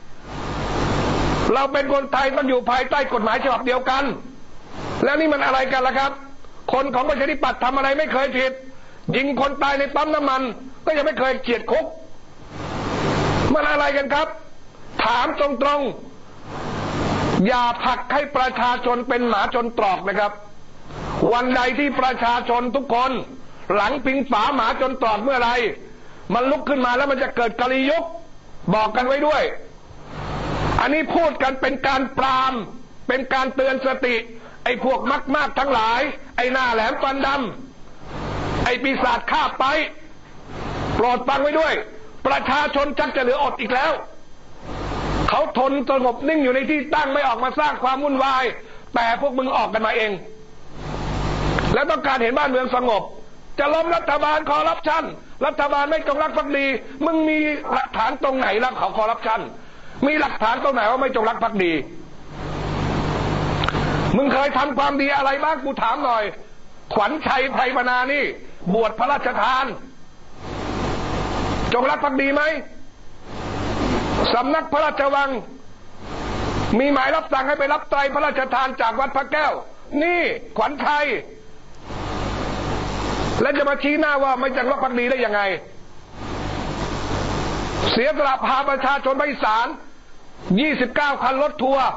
เราเป็นคนไทยต้องอยู่ภายใต้กฎหมายฉบับเดียวกันแล้วนี่มันอะไรกันล่ะครับคนของประชาธิปัตย์ทำอะไรไม่เคยผิดยิงคนตายในปั๊มน้ำมันก็ยังไม่เคยเฉียดคุกมันอะไรกันครับถามตรงๆอย่าผลักให้ประชาชนเป็นหมาจนตรอกนะครับวันใดที่ประชาชนทุกคนหลังพิงฝาหมาจนตรอกเมื่อไรมันลุกขึ้นมาแล้วมันจะเกิดกลียุคบอกกันไว้ด้วยอันนี้พูดกันเป็นการปรามเป็นการเตือนสติไอ้พวกมากมากทั้งหลายไอ้หน้าแหลมฟันดำไอ้ปีศาจฆ่าไปโปรดฟังไว้ด้วยประชาชนชักจะเหลืออดอีกแล้วเขาทนสงบนิ่งอยู่ในที่ตั้งไม่ออกมาสร้างความวุ่นวายแต่พวกมึงออกกันมาเองแล้วต้องการเห็นบ้านเมืองสงบจะล้มรัฐบาลคอร์รัปชันรัฐบาลไม่จงรักภักดีมึงมีหลักฐานตรงไหนล่ะเขาคอร์รัปชันมีหลักฐานตรงไหนว่าไม่จงรักภักดีมึงเคยทำความดีอะไรบ้างกูถามหน่อยขวัญชัยไพรพนานี่บวชพระราชทานจงรักภักดีไหมสำนักพระราชวังมีหมายรับสั่งให้ไปรับไตรพระราชทานจากวัดพระแก้วนี่ขวัญชัยและจะมาชี้หน้าว่าไม่จงรักภักดีได้ยังไงเสียสละพาประชาชนไปศาลยี่สิบเก้าคันรถทัวร์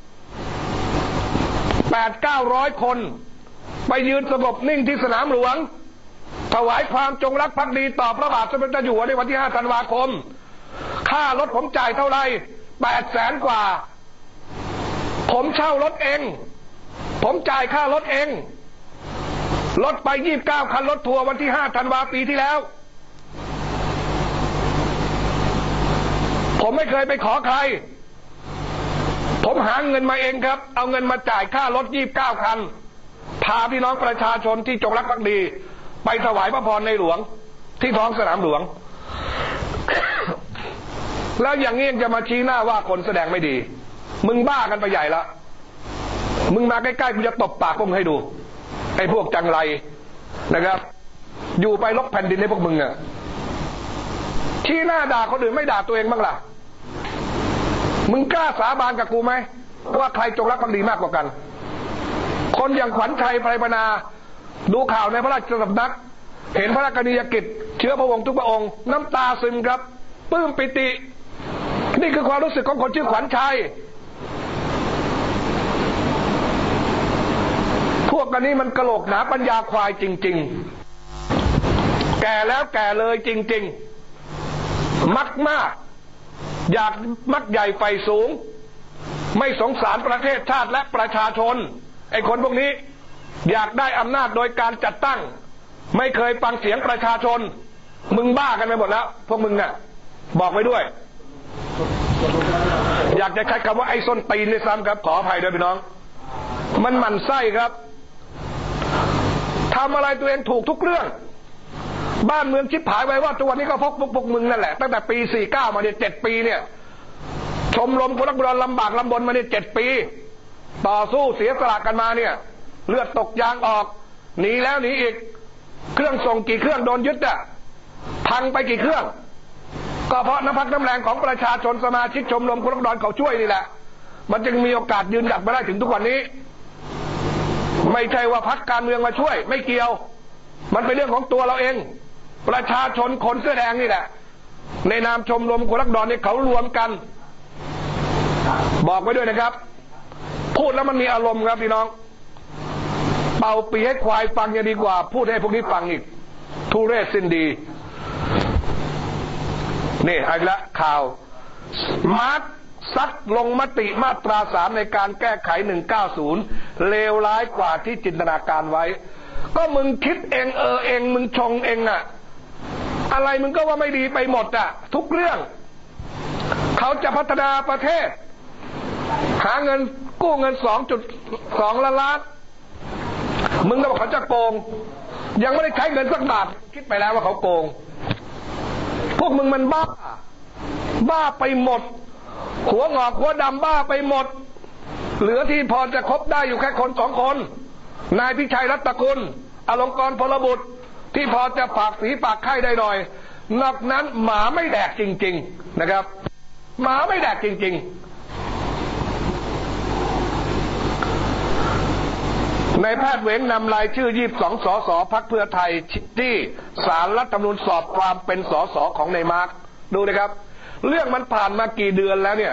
แปดเก้าร้อยคนไปยืนสงบนิ่งที่สนามหลวงถวายความจงรักภักดีต่อพระบาทสมเด็จพระเจ้าอยู่หัวในวันที่ห้าธันวาคมค่ารถผมจ่ายเท่าไหร่แปดแสนกว่าผมเช่ารถเองผมจ่ายค่ารถเองรถไปยี่สิบเก้าคันรถทัวร์วันที่ห้าธันวาปีที่แล้วผมไม่เคยไปขอใครผมหาเงินมาเองครับเอาเงินมาจ่ายค่ารถยี่สิบเก้าคันพาพี่น้องประชาชนที่จงรักภักดีไปถวายพระพรในหลวงที่ท้องสนามหลวง แล้วอย่างนี้จะมาชี้หน้าว่าคนแสดงไม่ดีมึงบ้ากันไปใหญ่ละมึงมาใกล้ๆกูจะตบปากพวกมึงให้ดูไอ้พวกจังไรนะครับอยู่ไปลบแผ่นดินให้พวกมึงอ่ะชี้หน้าด่าคนอื่นไม่ด่าตัวเองบ้างล่ะมึงกล้าสาบานกับกูไหมว่าใครจงรักภักดีมากกว่ากันคนอย่างขวัญชัยไพรพนาดูข่าวในพระราชสำนักเห็นพระราชกรณียกิจเชื้อพระวงศ์ทุกพระองค์น้ำตาซึมครับปลื้มปิตินี่คือความรู้สึกของคนชื่อขวัญชัยพวกกันนี้มันกะโหลกหนาปัญญาควายจริงๆแก่แล้วแก่เลยจริงๆมักมากอยากมักใหญ่ไฟสูงไม่สงสารประเทศชาติและประชาชนไอ้คนพวกนี้อยากได้อำนาจโดยการจัดตั้งไม่เคยฟังเสียงประชาชนมึงบ้ากันไปหมดแล้วพวกมึงน่ะบอกไว้ด้วยอยากจะใช้คำว่าไอ้ส้นตีนด้วยซ้ำครับขออภัยด้วยพี่น้องมันหมั่นไส้ครับทำอะไรตัวเองถูกทุกเรื่องบ้านเมืองชิบหายไว้ว่าตัวนี้ก็พกพวกมึงนั่นแหละตั้งแต่ปีสี่เก้ามาเนี่ยเจ็ดปีเนี่ยชมรมคนรักโบราณลำบากลำบนมาเนี่ยเจ็ดปีต่อสู้เสียสละกันมาเนี่ยเลือดตกยางออกหนีแล้วหนีอีกเครื่องส่งกี่เครื่องโดนยึดอ่ะพังไปกี่เครื่องก็เพราะน้ำพักน้ำแรงของประชาชนสมาชิกชมรมคนรักโบราณเขาช่วยนี่แหละมันจึงมีโอกาสยืนหยัดมาได้ถึงทุกวันนี้ไม่ใช่ว่าพรรคการเมืองมาช่วยไม่เกี่ยวมันเป็นเรื่องของตัวเราเองประชาชนคนเสื้อแดงนี่แหละในนามชมรมคนรักดอนเนี่ยเขารวมกันบอกไว้ด้วยนะครับพูดแล้วมันมีอารมณ์ครับพี่น้องเป่าปีให้ควายฟังยังดีกว่าพูดให้พวกนี้ฟังอีกทุเรศสิ้นดีนี่อีกแล้วข่าวมาร์คซัดลงมติมาตราสามในการแก้ไขหนึ่งเก้าศูนย์เลวร้ายกว่าที่จินตนาการไว้ก็มึงคิดเองเออเองมึงชงเองอะอะไรมึงก็ว่าไม่ดีไปหมดอะทุกเรื่องเขาจะพัฒนาประเทศหาเงินกู้เงิน สองจุดสอง ล้านล้านมึงก็บอกเขาจะโกงยังไม่ได้ใช้เงินสักบาทคิดไปแล้วว่าเขาโกงพวกมึงมันบ้าบ้าไปหมดหัวงอกหัวดำบ้าไปหมดเหลือที่พอจะคบได้อยู่แค่คนสองคนนายพิชัยรัตนกุลอลงกรณ์พลบุตรที่พอจะปากฝีปากไข่ได้หน่อยนอกนั้นหมาไม่แดกจริงๆนะครับหมาไม่แดกจริงๆในแพทย์เหวงนำรายชื่อยี่สิบสองสสพรรคเพื่อไทยที่ศาลรัฐธรรมนูญสอบความเป็นสสของนายมาร์คดูนะครับเรื่องมันผ่านมากี่เดือนแล้วเนี่ย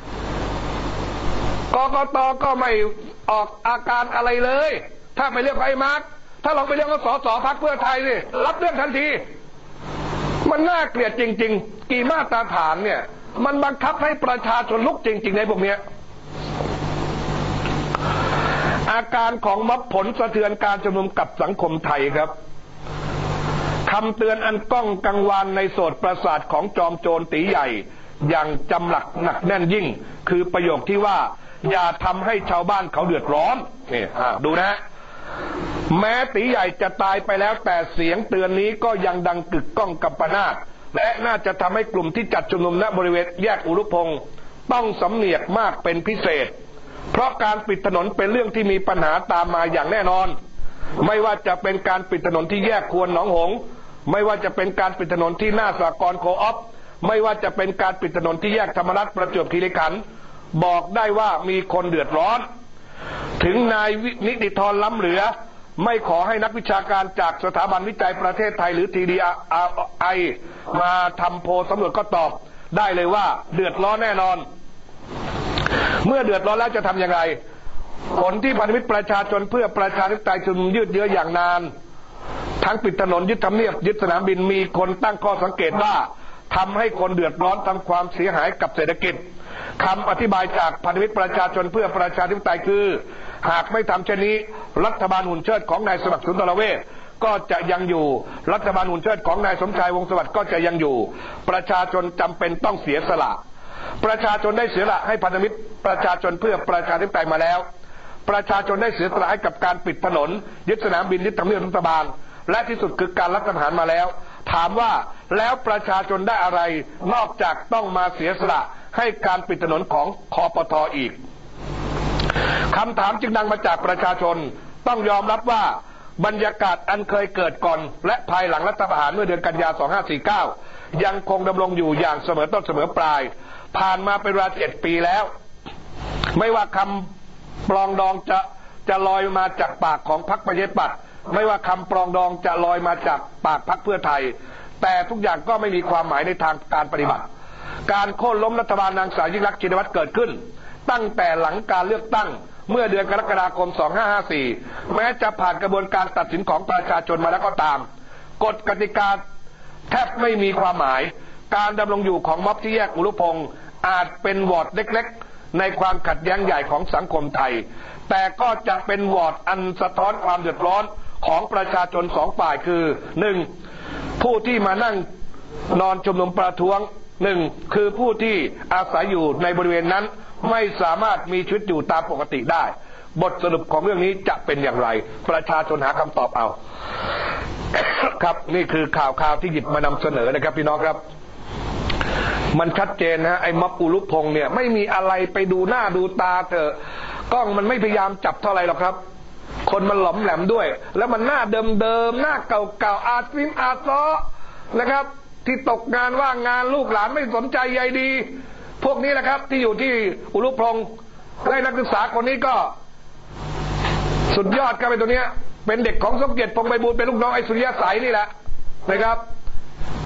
กกต.ก็ไม่ออกอาการอะไรเลยถ้าไปเรื่องไอ้มาร์คถ้าลองไปเรื่องของสสพรรคเพื่อไทยสิรับเรื่องทันทีมันน่าเกลียดจริงๆกี่มาตรฐานเนี่ยมันบังคับให้ประชาชนลุกจริงๆในพวกนี้อาการของม็อบผลสะเทือนการชุมนุมกับสังคมไทยครับคำเตือนอันก้องกังวานในโสตประสาทของจอมโจรตีใหญ่อย่างจำหลักหนักแน่นยิ่งคือประโยคที่ว่าอย่าทำให้ชาวบ้านเขาเดือดร้อนนี่ดูนะแม้ตีใหญ่จะตายไปแล้วแต่เสียงเตือนนี้ก็ยังดังกึกก้องกัมปนาตและน่าจะทำให้กลุ่มที่จัดชุมนุมณบริเวณแยกอุรุพงศ์ต้องสำเนียกมากเป็นพิเศษเพราะการปิดถนนเป็นเรื่องที่มีปัญหาตามมาอย่างแน่นอนไม่ว่าจะเป็นการปิดถนนที่แยกควนหนองหงส์ไม่ว่าจะเป็นการปิดถนนที่หน้าสหกรณ์โคออฟไม่ว่าจะเป็นการปิดถนนที่แยกธรรมรัตน์ประจวบคีรีขันธ์บอกได้ว่ามีคนเดือดร้อนถึงนายนิติธรล้ำเหลือไม่ขอให้นักวิชาการจากสถาบันวิจัยประเทศไทยหรือ ที ดี ไอ มาทำโพลสำรวจก็ตอบได้เลยว่าเดือดร้อนแน่นอนเมื่อเดือดร้อนแล้วจะทำยังไงผลที่พันธมิตรประชาชนเพื่อประชาธิปไตยชุมนุมยืดเยื้ออย่างนานทั้งปิดถนนยึดทำเนียบยึดสนามบินมีคนตั้งข้อสังเกตว่าทำให้คนเดือดร้อนทำความเสียหายกับเศรษฐกิจคำอธิบายจากพันธมิตรประชาชนเพื่อประชาธิปไตยคือหากไม่ทำเช่นนี้รัฐบาลหุ่นเชิดของนายสมัครสุนทรเวชก็จะยังอยู่รัฐบาลหุ่นเชิดของนายสมชายวงศ์สวัสดิ์ก็จะยังอยู่ประชาชนจำเป็นต้องเสียสละประชาชนได้เสียสละให้พันธมิตรประชาชนเพื่อประชาธิปไตยมาแล้วประชาชนได้เสียสละให้กับการปิดถนนยึดสนามบินยึดทำเนียบรัฐบาลและที่สุดคือการรัฐประหารมาแล้วถามว่าแล้วประชาชนได้อะไรนอกจากต้องมาเสียสละให้การปิดถนนของคปท.อีกคำถามจึงดังมาจากประชาชนต้องยอมรับว่าบรรยากาศอันเคยเกิดก่อนและภายหลังรัฐประหารเมื่อเดือนกันยายนสองพันห้าร้อยสี่สิบเก้ายังคงดำรงอยู่อย่างเสมอต้นเสมอปลายผ่านมาเป็นเวลาเจ็ดปีแล้วไม่ว่าคำปลองดองจะจะลอยมาจากปากของพรรคประชาธิปัตย์ไม่ว่าคำปลองดองจะลอยมาจากปากพรรคเพื่อไทยแต่ทุกอย่างก็ไม่มีความหมายในทางการปฏิบัติการโค่นล้มรัฐบาลนางสาวยิ่งลักษณ์ชินวัตรเกิดขึ้นตั้งแต่หลังการเลือกตั้งเมื่อเดือนกรกฎาคมสองพันห้าร้อยห้าสิบสี่แม้จะผ่านกระบวนการตัดสินของประชาชนมาแล้วก็ตามกฎกติกาแทบไม่มีความหมายการดำรงอยู่ของม็อบที่แยกอุรุพงศ์อาจเป็นวอร์ดเล็กๆในความขัดแย้งใหญ่ของสังคมไทยแต่ก็จะเป็นวอร์ดอันสะท้อนความเดือดร้อนของประชาชนสองฝ่ายคือหนึ่งผู้ที่มานั่งนอนชุมนุมประท้วงหนึ่งคือผู้ที่อาศัยอยู่ในบริเวณนั้นไม่สามารถมีชีวิตอยู่ตามปกติได้บทสรุปของเรื่องนี้จะเป็นอย่างไรประชาชนหาคำตอบเอา ครับนี่คือข่าวข่าวที่หยิบมานำเสนอนะครับพี่น้องครับมันชัดเจนนะไอ้ม็อบอุรุพงศ์เนี่ยไม่มีอะไรไปดูหน้าดูตาเถอะกล้องมันไม่พยายามจับเท่าไหร่หรอกครับคนมันหลอมแหลมด้วยแล้วมันหน้าเดิมๆหน้าเก่าๆอาซิมอาซอนะครับที่ตกงานว่างงานลูกหลานไม่สนใจใยดีพวกนี้แหละครับที่อยู่ที่อุรุพงศ์และนักศึกษาคนนี้ก็สุดยอดครับไอ้ตัวเนี้ยเป็นเด็กของสมเกียรติพงษ์ไพบูลย์เป็นลูกน้องไอ้สุริยะใสนี่แหละนะครับ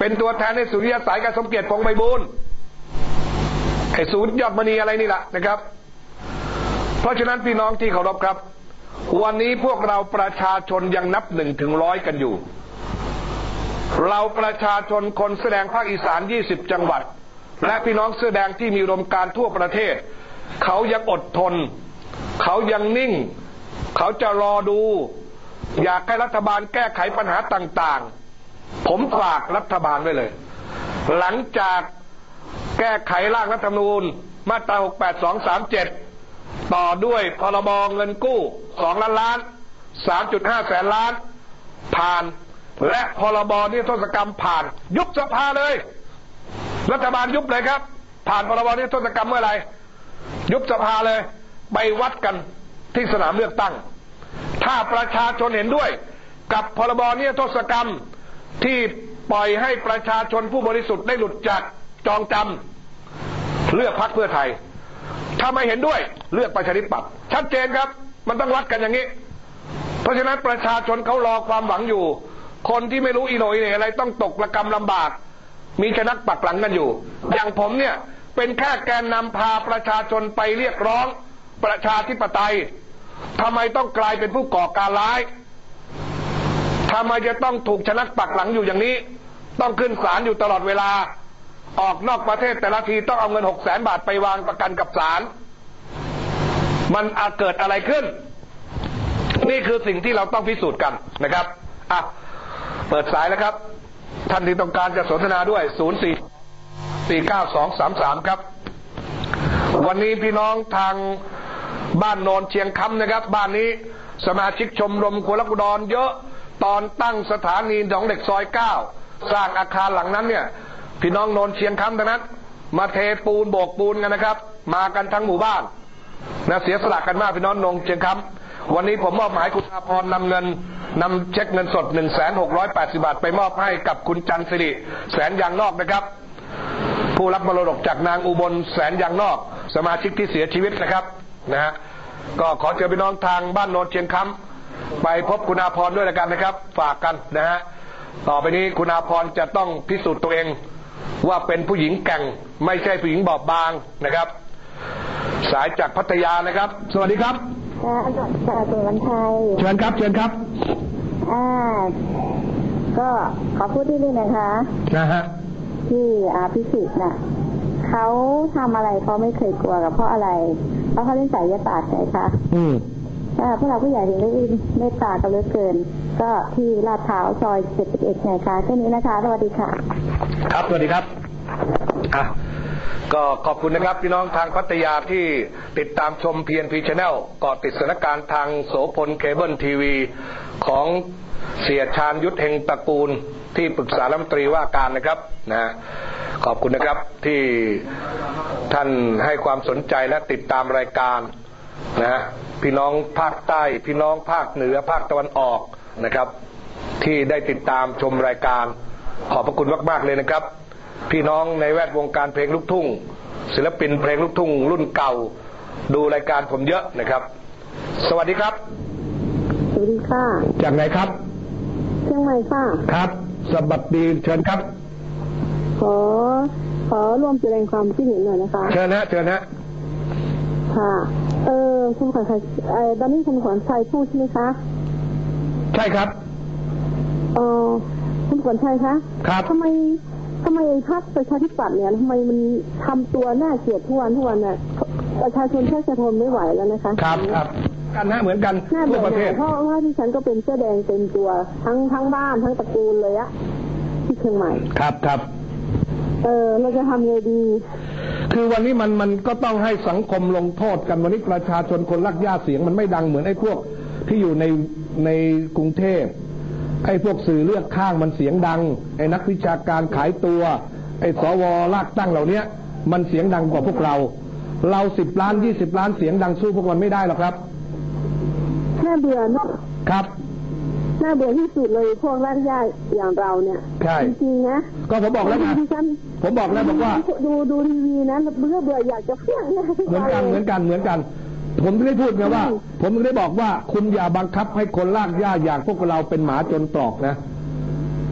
เป็นตัวแทนในสุริยสายการสมเกียรติพงษ์ไพบูลย์ไอ้ศูนย์ยอดมณีอะไรนี่แหละนะครับเพราะฉะนั้นพี่น้องที่เคารพครับวันนี้พวกเราประชาชนยังนับหนึ่งถึงร้อยกันอยู่เราประชาชนคนแสดงภาคอีสานยี่สิบจังหวัดและพี่น้องแสดงที่มีอุดมการณ์ทั่วประเทศเขายังอดทนเขายังนิ่งเขาจะรอดูอยากให้รัฐบาลแก้ไขปัญหาต่างๆผมฝากรัฐบาลไว้เลยหลังจากแก้ไขร่างรัฐธรรมนูญมาตราหกแปด สองสามเจ็ดต่อด้วยพรบเงินกู้สองล้านล้าน สามจุดห้า แสนล้านผ่านและพรบนิรโทษกรรมผ่านยุบสภาเลยรัฐบาลยุบเลยครับผ่านพรบนิรโทษกรรมเมื่อไหร่ยุบสภาเลยไปวัดกันที่สนามเลือกตั้งถ้าประชาชนเห็นด้วยกับพรบนิรโทษกรรมที่ปล่อยให้ประชาชนผู้บริสุทธิ์ได้หลุดจากจองจำเลือกพรรคเพื่อไทยถ้าไม่เห็นด้วยเลือกประชาธิปัตย์ชัดเจนครับมันต้องวัดกันอย่างนี้เพราะฉะนั้นประชาชนเขารอความหวังอยู่คนที่ไม่รู้อีโหน่อะไรต้องตกระกำลำบากมีชนักปักหลังกันอยู่อย่างผมเนี่ยเป็นแค่แกนนำพาประชาชนไปเรียกร้องประชาธิปไตยทำไมต้องกลายเป็นผู้ก่อการร้ายทำไมจะต้องถูกชนักปักหลังอยู่อย่างนี้ต้องขึ้นศาลอยู่ตลอดเวลาออกนอกประเทศแต่ละทีต้องเอาเงินหกแสนบาทไปวางประกันกับศาลมันอาจเกิดอะไรขึ้นนี่คือสิ่งที่เราต้องพิสูจน์กันนะครับอ่ะเปิดสายแล้วครับท่านที่ต้องการจะสนทนาด้วยศูนย์ สี่ สี่ เก้า สอง สาม สามครับวันนี้พี่น้องทางบ้านโนนเชียงคำนะครับบ้านนี้สมาชิกชมรมคนรักอุดรเยอะตอนตั้งสถานีหนองเด็กซอยเก้าสร้างอาคารหลังนั้นเนี่ยพี่น้องโนนเชียงคำทั้งนั้นมาเทปูนโบกปูนกันนะครับมากันทั้งหมู่บ้านนะเสียสละกันมากพี่น้องโนนเชียงคำวันนี้ผมมอบหมายคุณอาภรณ์นำเงินนำเช็คเงินสด หนึ่งแสนหกร้อยแปดสิบ บาทไปมอบให้กับคุณจันทร์สิริแสนยางนอกนะครับผู้รับมรดกจากนางอุบลแสนยางนอกสมาชิกที่เสียชีวิตนะครับนะฮะก็ขอเชิญพี่น้องทางบ้านโนนเชียงคำไปพบคุณอาภรณ์ด้วยแล้วกันนะครับฝากกันนะฮะต่อไปนี้คุณอาภรณ์จะต้องพิสูจน์ตัวเองว่าเป็นผู้หญิงแกร่งไม่ใช่ผู้หญิงบอบบางนะครับสายจากพัทยานะครับสวัสดีครับค่ะจากสุวรรณชัยเชิญครับเชิญครับอ่าก็ขอพูดที่นี่นะคะนะฮะที่อาพิสิทธิ์น่ะเขาทำอะไรเขาไม่เคยกลัวกับเพราะอะไรเพราะเขาเล่นสายยาศาสตร์ไงคะอืมอ่าพวกเราผู้ใหญ่ถึงได้เมตตากันเหลือเกินก็ที่ลาดพร้าวซอยเจ็ดสิบเอ็ดไงคะแค่นี้นะคะสวัสดีค่ะครับสวัสดีครับอ่ะก็ขอบคุณนะครับพี่น้องทางพัทยาที่ติดตามชม พี เอ็น พี Channel เกาะติดสถานการณ์ทางโสพลเคเบิลทีวีของเสียชาญยุทธเฮงตระกูลที่ปรึกษารัฐมนตรีว่าการนะครับนะขอบคุณนะครับที่ท่านให้ความสนใจและติดตามรายการนะพี่น้องภาคใต้พี่น้องภาคเหนือภาคตะวันออกนะครับที่ได้ติดตามชมรายการขอบพระคุณมากๆเลยนะครับพี่น้องในแวดวงการเพลงลูกทุ่งศิลปินเพลงลูกทุ่งรุ่นเก่าดูรายการผมเยอะนะครับสวัสดีครับสวัสดีค่ะจากไหนครับเชียงใหม่ค่ะครับสวัสดีเชิญครับขอขอร่วมแสดงความคิดเห็นหน่อยนะคะเชิญนะเชิญนะค่ะเออคุณขวัญชัยไอ้ตอนนี้คุณขวัญชัยพูดใช่ไหมคะใช่ครับเออคุณขวัญชัยคะครับทำไมทำไมพรรคประชาธิปัตย์เนี่ยทำไมมันทำตัวน่าเกลียดทุกวันทุกวันเนี่ยประชาชนแทบจะทนไม่ไหวแล้วนะคะครับครับกันนะเหมือนกันทั่วประเทศเพราะว่าที่ฉันก็เป็นเสื้อแดงเต็มตัวทั้งทั้งบ้านทั้งตระกูลเลยอะที่เชียงใหม่ครับครับเออเราจะทำไงดีคือวันนี้มันมันก็ต้องให้สังคมลงโทษกันวันนี้ประชาชนคนรักย่าเสียงมันไม่ดังเหมือนไอ้พวกที่อยู่ในในกรุงเทพไอ้พวกสื่อเลือกข้างมันเสียงดังไอ้นักวิชาการขายตัวไอ้สวลากตั้งเหล่านี้มันเสียงดังกว่าพวกเราเราสิบล้านยี่สิบล้านเสียงดังสู้พวกมันไม่ได้หรอกครับน่าเบื่อเนาะครับน่าเบื่อที่สุดเลยพวกรากหญ้าอย่างเราเนี่ยใช่จริงๆนะก็ผมบอกแล้วนะผมบอกแล้วบอกว่าดูดูทีวีนะเบื่อเบื่ออยากจะเพี้ยงเหมือนกันเหมือนกันเหมือนกันผมไม่ได้พูดไงว่าผมไม่ได้บอกว่าคุณอย่าบังคับให้คนลากหญ้าอย่างพวกเราเป็นหมาจนตรอกนะ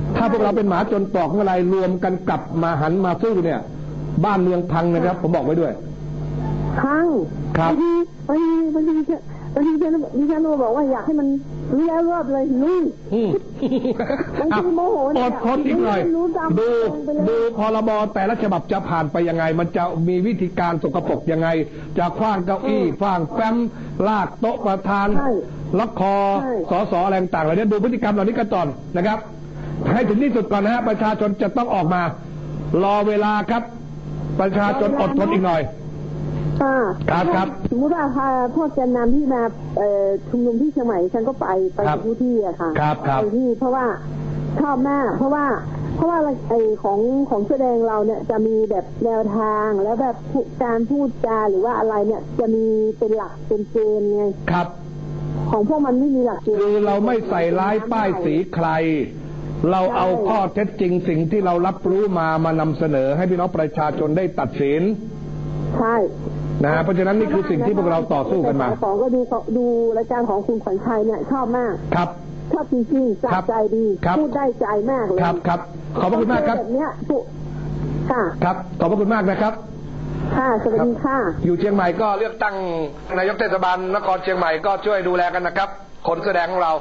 ถ้าพวกเราเป็นหมาจนตรอกเมื่อไรรวมกันกลับมาหันมาสู้เนี่ยบ้านเมืองพังนะครับผมบอกไว้ด้วยพังครับบางทีบางทีบางทีบางทีดิฉันบอกว่าอยากให้มันเลี้ยรอบเลยลุยบางทีโมโหอดทนอีกหน่อยดูดูพรบแต่ละฉบับจะผ่านไปยังไงมันจะมีวิธีการสกปรกยังไงจะคว้างเก้าอี้คว้างแฟ้มลากโต๊ะประธานล็อกคอสสอะไรต่างๆเหล่านี้ดูพฤติกรรมเหล่านี้กันก่อนนะครับให้ถึงที่สุดก่อนนะฮะประชาชนจะต้องออกมารอเวลาครับประชาชนอดทนอีกหน่อยครับครับสมมติว่าพวกแกนนำที่มาชุมนุมที่เชียงใหม่ฉันก็ไปไปทุกที่อะค่ะไปที่เพราะว่าชอบมากเพราะว่าเพราะว่าไอของของแสดงเราเนี่ยจะมีแบบแนวทางแล้วแบบการพูดจาหรือว่าอะไรเนี่ยจะมีเป็นหลักเป็นเกณฑ์ไงครับของพวกมันไม่มีหลักเกณฑ์คือเราไม่ใส่ร้ายป้ายสีใครเราเอาข้อเท็จจริงสิ่งที่เรารับรู้มามานำเสนอให้พี่น้องประชาชนได้ตัดสินใช่นะเพราะฉะนั้นนี่คือสิ่งที่พวกเราต่อสู้กันมาสองก็ดูดูรายการของคุณขวัญชัยเนี่ยชอบมากครับชอบจริงๆจับใจดีพูดได้ใจมากเลยครับครับขอบพระคุณมากครับแบบเนี้ยค่ะครับขอบพระคุณมากนะครับค่ะสวัสดีค่ะอยู่เชียงใหม่ก็เลือกตั้งนายกเทศบาลนครเชียงใหม่ก็ช่วยดูแลกันนะครับคนแสดงของเรา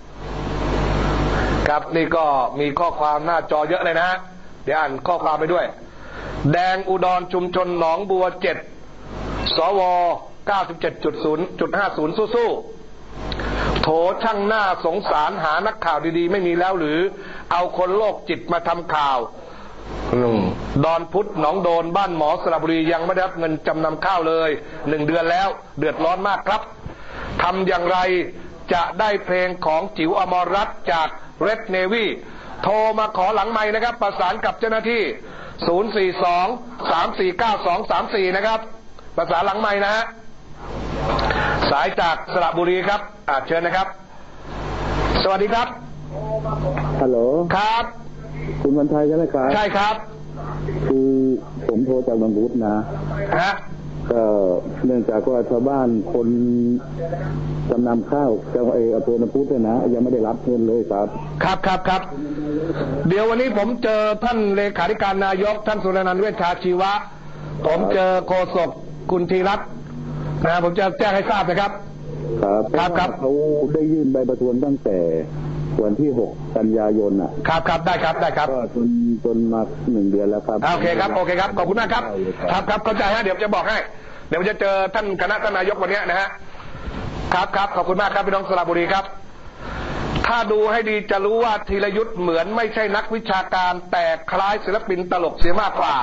ครับนี่ก็มีข้อความหน้าจอเยอะเลยนะเดี๋ยวอ่านข้อความไปด้วยแดงอุดรชุมชนหนองบัวเจ็ดสว เก้าสิบเจ็ดจุดศูนย์ จุดห้าศูนย์ สู้ๆโถช่างหน้าสงสารหานักข่าวดีๆไม่มีแล้วหรือเอาคนโรคจิตมาทำข่าวดอนพุธหนองโดนบ้านหมอสระบุรียังไม่ได้รับเงินจำนำข้าวเลยหนึ่งเดือนแล้วเดือดร้อนมากครับทำอย่างไรจะได้เพลงของจิ๋วอมรรัตน์จากเรดเนวี่โทรมาขอหลังไมค์นะครับประสานกับเจ้าหน้าที่ศูนย์ สี่ สอง สาม สี่ เก้า สอง สาม สี่นะครับประสานหลังไมค์นะฮะสายจากสระบุรีครับอ่าเชิญนะครับสวัสดีครับฮัลโหลครับคุณวันไทยใช่ไหมครับใช่ครับคือผมโทรจากบางพุทธนะฮะก็เนื่องจากว่าชาวบ้านคนจำนำข้าวจังหวัดอำเภอน้ำพุเนี่ยนะยังไม่ได้รับเงินเลยครับครับครับครับเดี๋ยววันนี้ผมเจอท่านเลขาธิการนายกท่านสุรนันท์เวชชาชีวะผมเจอโฆษกคุณธีรัตน์นะผมจะแจ้งให้ทราบนะครับครับครับครับเขาได้ยื่นใบประท้วงตั้งแต่วันที่หกกันยายนอ่ะครับครับได้ครับได้ครับก็จนจนมาหนึ่งเดือนแล้วครับโอเคครับโอเคครับขอบคุณมากครับครับครับเข้าใจฮะเดี๋ยวจะบอกให้เดี๋ยวจะเจอท่านคณะท่านนายกวันนี้นะฮะครับครับขอบคุณมากครับพี่น้องสระบุรีครับถ้าดูให้ดีจะรู้ว่าธีรยุทธ์เหมือนไม่ใช่นักวิชาการแต่คล้ายศิลปินตลกเสียมากกว่า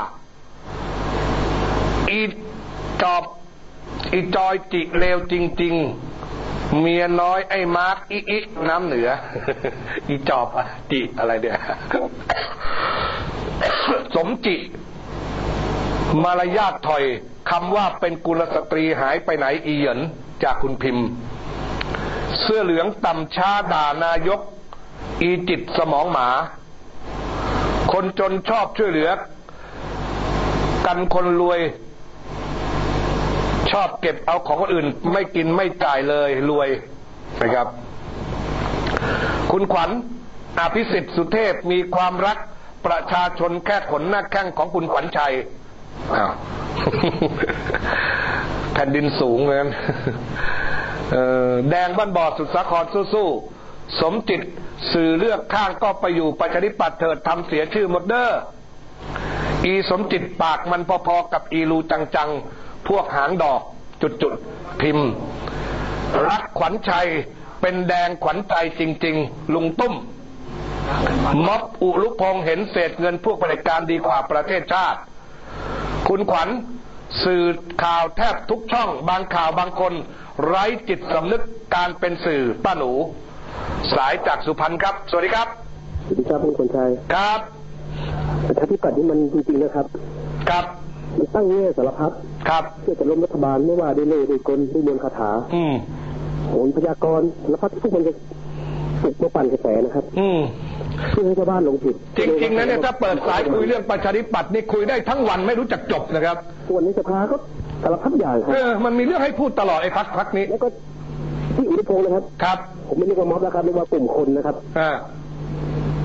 อีจอบอีจอยจิเลวจริงๆเมียน้อยไอ้มาร์กอีอีน้ำเหนืออีจอบอะจิอะไรเดี๋ยสมจิมารยาทถอยคำว่าเป็นกุลสตรีหายไปไหนอีเหยินจากคุณพิมพ์เสื้อเหลืองต่ำช้าด่านายกอีจิตสมองหมาคนจนชอบช่วยเหลือกันคนรวยชอบเก็บเอาของคนอื่นไม่กินไม่จ่ายเลยรวยนะครับคุณขวัญอภิสิทธิ์สุเทพมีความรักประชาชนแค่ขนหน้าแข้งของคุณขวัญชัยอ้าวแผ่นดินสูงเหมือนแดงบ้านบ่อสุดสาครสู้ๆสมจิตสื่อเลือกข้างก็ไปอยู่ประชาธิปัตย์เถิดทำเสียชื่อหมดเด้ออีสมจิตปากมันพอๆกับอีลูจังๆพวกหางดอกจุดๆพิมพ์รักขวัญชัยเป็นแดงขวัญใจจริงๆลุงตุ้มม็อบอุลุพงษ์เห็นเศษเงินพวกเผด็จการดีกว่าประเทศชาติคุณขวัญสื่อข่าวแทบทุกช่องบางข่าวบางคนไร้จิตสำนึกการเป็นสื่อป้าหนูสายจากสุพรรณครับสวัสดีครับสวัสดีครับคุณคนชัยครับประชาธิปัตย์นี่มันจริงๆนะครับครับมันตั้งแง่สารพัดครับเพื่อจะล้มรัฐบาลไม่ว่าด้วยเล่ห์ด้วยกลด้วยมนต์คาถาอืมโหนพยากรณ์สารพัดที่พวกมันจะปลุกมาปั่นกระแสนะครับอืมเพื่อให้ชาวบ้านลงผิดจริงๆนะเนี่ยถ้าเปิดสายคุยเรื่องประชาธิปัตย์นี่คุยได้ทั้งวันไม่รู้จักจบนะครับส่วนในสภาก็สารพัดอย่างครับเออมันมีเรื่องให้พูดตลอดไอ้พักพักนี้แล้วก็ที่อุดมพงษ์นะครับครับผมไม่เรียกว่าม็อบแล้วครับเรียกว่ากลุ่มคนนะครับอ่าป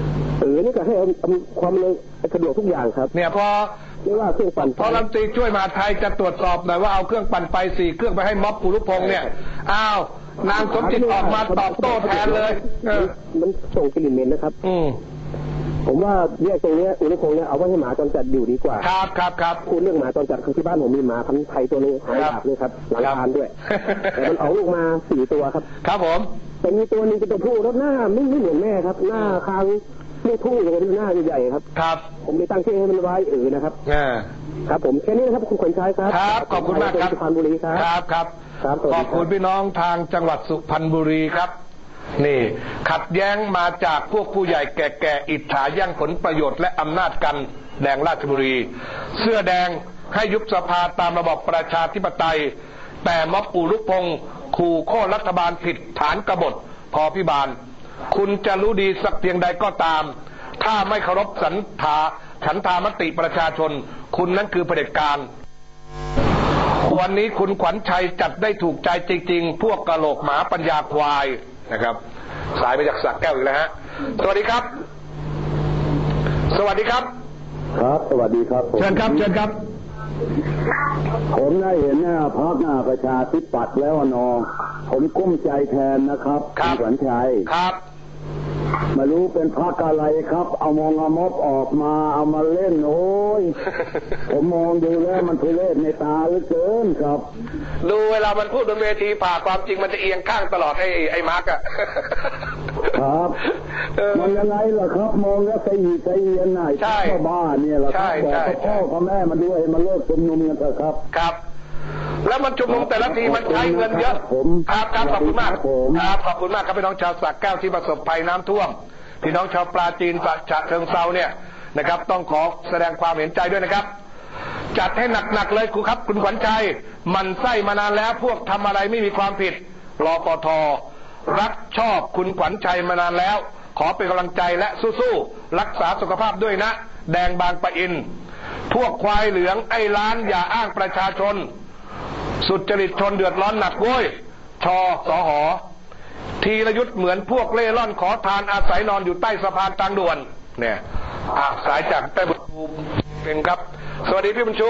เออนี่ก็ให้ความเลยสะดวกทุกอย่างครับเนี่ยพอไม่ว่าเครื่องปั่นไฟพอรัฐมนตรีช่วยมหาดไทยจะตรวจสอบหน่อยว่าเอาเครื่องปั่นไฟสี่เครื่องไปให้ม็อบอุรุพงษ์เนี่ยอ้าวนางสมจิตออกมาตอบโต้แทนเลยมันส่งกลิ่นเหม็นนะครับอืมผมว่าแยกตรงนี้อุรุพงษ์เนี่ยเอาไว้ให้หมาจรจัดอยู่ดีกว่าครับครับครับคุณเรื่องหมาจรจัดคือที่บ้านผมมีหมาพันธุ์ไทยตัวนึงหายากเลยครับหลังคานด้วยแต่มันออกลูกมาสี่ตัวครับครับผมแต่มีตัวนึงเป็นตัวผู้แล้วหน้าไม่ไม่เหมือนแม่ครับหน้าคางไม่ทุ่งเลยหน้าใหญ่ๆครับครับผมเลยตั้งชื่อให้มันไว้เออนะครับครับผมแค่นี้นะครับคุณขวัญชัยครับครับขอบคุณมากครับสุพรรณบุรีครับครับครับขอบคุณพี่น้องทางจังหวัดสุพรรณบุรีครับนี่ขัดแย้งมาจากพวกผู้ใหญ่แก่ๆอิจฉาแย่งผลประโยชน์และอำนาจกันแดงราชบุรีเสื้อแดงให้ยุบสภาตามระบอบประชาธิปไตยแต่ม็อบอุรุพงษ์ขู่ข้อรัฐบาลผิดฐานกบฏพอพิบาลคุณจะรู้ดีสักเพียงใดก็ตามถ้าไม่เคารพสันธาฉันทามติประชาชนคุณนั้นคือเผด็จการวันนี้คุณขวัญชัยจัดได้ถูกใจจริงๆพวกกะโหลกหมาปัญญาควายนะครับสายไปจากสระแก้วอีกแล้วฮะสวัสดีครับสวัสดีครับครับสวัสดีครับเชิญครับเชิญครับผมได้เห็นหน้าพรรคหน้าประชาธิปัตย์แล้วนอผมกุ้มใจแทนนะครับคุณขวัญชัยครับไม่รู้เป็นพรรคอะไรครับเอามองเอาม็อบออกมาเอามาเล่นโอ้ยผมมองดูแล้วมันทุเรศในตาเหลือเกินครับดูเวลามันพูดบนเวทีผ่าความจริงมันจะเอียงข้างตลอดให้ไอ้มาร์กอะครับมันยังไงล่ะครับมองแล้วใจอีใจเอียนไหนพ่อบ้านเนี่ยล่ะครับบอกกับพ่อกับแม่มันด้วยมาเลิกชุมนุมกันเถอะครับครับแล้วมันชุมนุมแต่ละทีมันใช้เงินเยอะครับครับขอบคุณมากครับขอบคุณมากครับพี่น้องชาวสระแก้วที่ประสบภัยน้ำท่วมพี่น้องชาวปราจีนฉะเชิงเทราเนี่ยนะครับต้องขอแสดงความเห็นใจด้วยนะครับจัดให้หนักๆเลยครูครับคุณขวัญชัยมันไส้มานานแล้วพวกทำอะไรไม่มีความผิดรปท.รักชอบคุณขวัญชัยมานานแล้วขอเป็นกำลังใจและสู้ๆรักษาสุขภาพด้วยนะแดงบางปะอินพวกควายเหลืองไอ้ล้านอย่าอ้างประชาชนสุจริตชนเดือดร้อนหนักโว้ยชอสอหอทีรยุทธ์เหมือนพวกเล่ร่อนขอทานอาศัยนอนอยู่ใต้สะพานทางด่วนเนี่ยอ่ะสายจากใต้บุญชูเป็นครับสวัสดีพี่บุญชู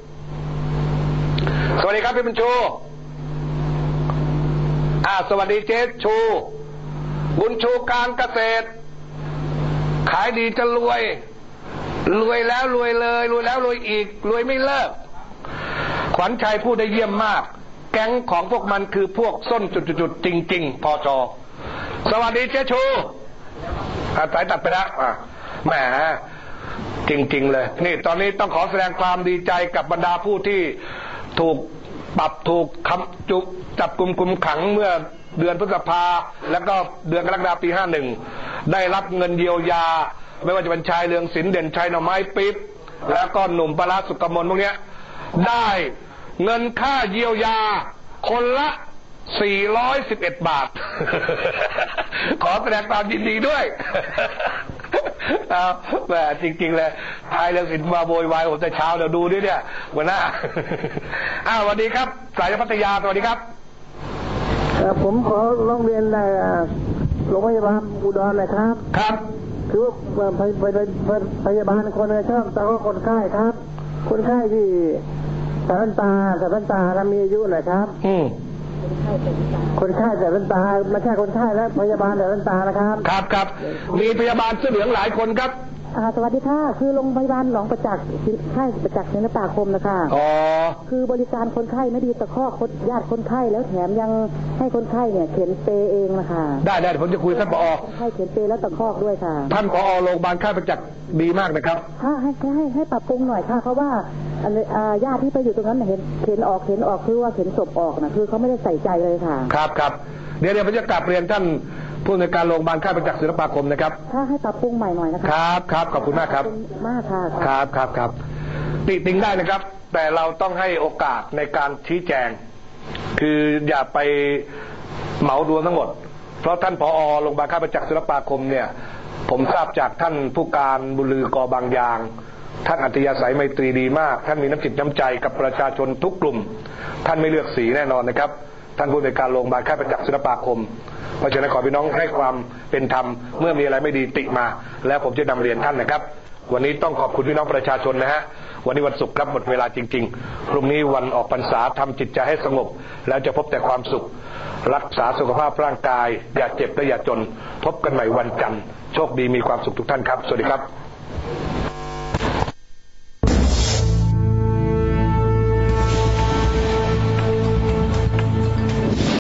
สวัสดีครับพี่บุญชูอ่ะสวัสดีเจ๊ชูบุญชูการเกษตรขายดีจะรวยรวยแล้วรวยเลยรวยแล้วรวยอีกรวยไม่เลิกขวัญชัยพูดได้เยี่ยมมากแก๊งของพวกมันคือพวกส้นจุดๆจริงๆพอจอสวัสดีเจ๊ชูสายตัดไปแล้วอ่ะแหมจริงๆเลยนี่ตอนนี้ต้องขอแสดงความดีใจกับบรรดาผู้ที่ถูกปรับถูกคำจุจับกุมคุมขังเมื่อเดือนพฤษภาแล้วก็เดือนกรกฎาคมปีห้าหนึ่งได้รับเงินเยียวยาไม่ว่าจะเป็นชายเรืองศิลป์เด่นชัยหน่อไม้ปิ๊บแล้วก็หนุ่มปราสุกมลพวกนี้ได้เงินค่าเยียวยาคนละสี่ร้อยสิบเอ็ดบาทขอแสดงความยินดีด้วยเอาแหมจริงๆเลยชายเรืองศิลป์มาโวยวายผมแต่เช้าเดี๋ยวดูดิเนี่ยหัวหน้าอ้าวสวัสดีครับสายพัทยาสวัสดีครับผมขอร้องเรียนในโรงพยาบาลอุดรหน่อยครับครับคือว่าพยาบาลคนชอบแต่ว่าคนไข้ครับคนไข้ที่สารตาสารตาแล้วมีอายุหน่อยครับอืมคนไข้สารตาไม่ใช่คนไข้แล้วพยาบาลสารตานะครับครับครับมีพยาบาลเสื้อเหลืองหลายคนครับสวัสดีค่ะคือโรงพยาบาลหนองประจักษ์ค่ายประจักษ์ศิลปาคมนะคะอ๋อคือบริการคนไข้ไม่ดีตะคอกญาติคนไข้แล้วแถมยังให้คนไข้เนี่ยเข็นเปเองนะคะได้ได้ผมจะคุยท่านผอ. คนไข้เข็นเปแล้วตะคอกด้วยค่ะท่านผอ.โรงพยาบาลค่ายประจักษ์ดีมากนะครับค่ะให้ให้ให้ปรับปรุงหน่อยค่ะเพราะว่าญาติที่ไปอยู่ตรงนั้นเห็นเข็นออกเข็นออกคือว่าเข็นศพออกนะคือเขาไม่ได้ใส่ใจเลยค่ะครับครับเดี๋ยวเดี๋ยวผมจะกลับเรียนท่านผู้ในการโรงพยาบาลค่ายประจักษ์ศิลปาคมนะครับถ้าให้ปรับปรุงใหม่หน่อยนะครับครับครับขอบคุณมากครับมากค่ะครับครับครับติติงได้นะครับแต่เราต้องให้โอกาสในการชี้แจงคืออย่าไปเหมารวมทั้งหมดเพราะท่านผอ.โรงพยาบาลค่ายประจักษ์ศิลปาคมเนี่ยผมทราบจากท่านผู้การบุญลือกอบางยางท่านอัธยาศัยไมตรีดีมากท่านมีน้ำจิตน้ำใจกับประชาชนทุกกลุ่มท่านไม่เลือกสีแน่นอนนะครับท่านผู้ในวยการโรงพยาบาลค่ายประจักษ์ศิลปาคมเพราะฉะนั้นขอพี่น้องให้ความเป็นธรรมเมื่อมีอะไรไม่ดีติมาแล้วผมจะนำเรียนท่านนะครับวันนี้ต้องขอบคุณพี่น้องประชาชนนะฮะวันนี้วันศุกร์ครับหมดเวลาจริงๆพรุ่งนี้วันออกพรรษาทำจิตใจให้สงบแล้วจะพบแต่ความสุขรักษาสุขภาพร่างกายอย่าเจ็บและอย่าจนพบกันใหม่วันจันทร์โชคดีมีความสุขทุกท่านครับสวัสดีครับ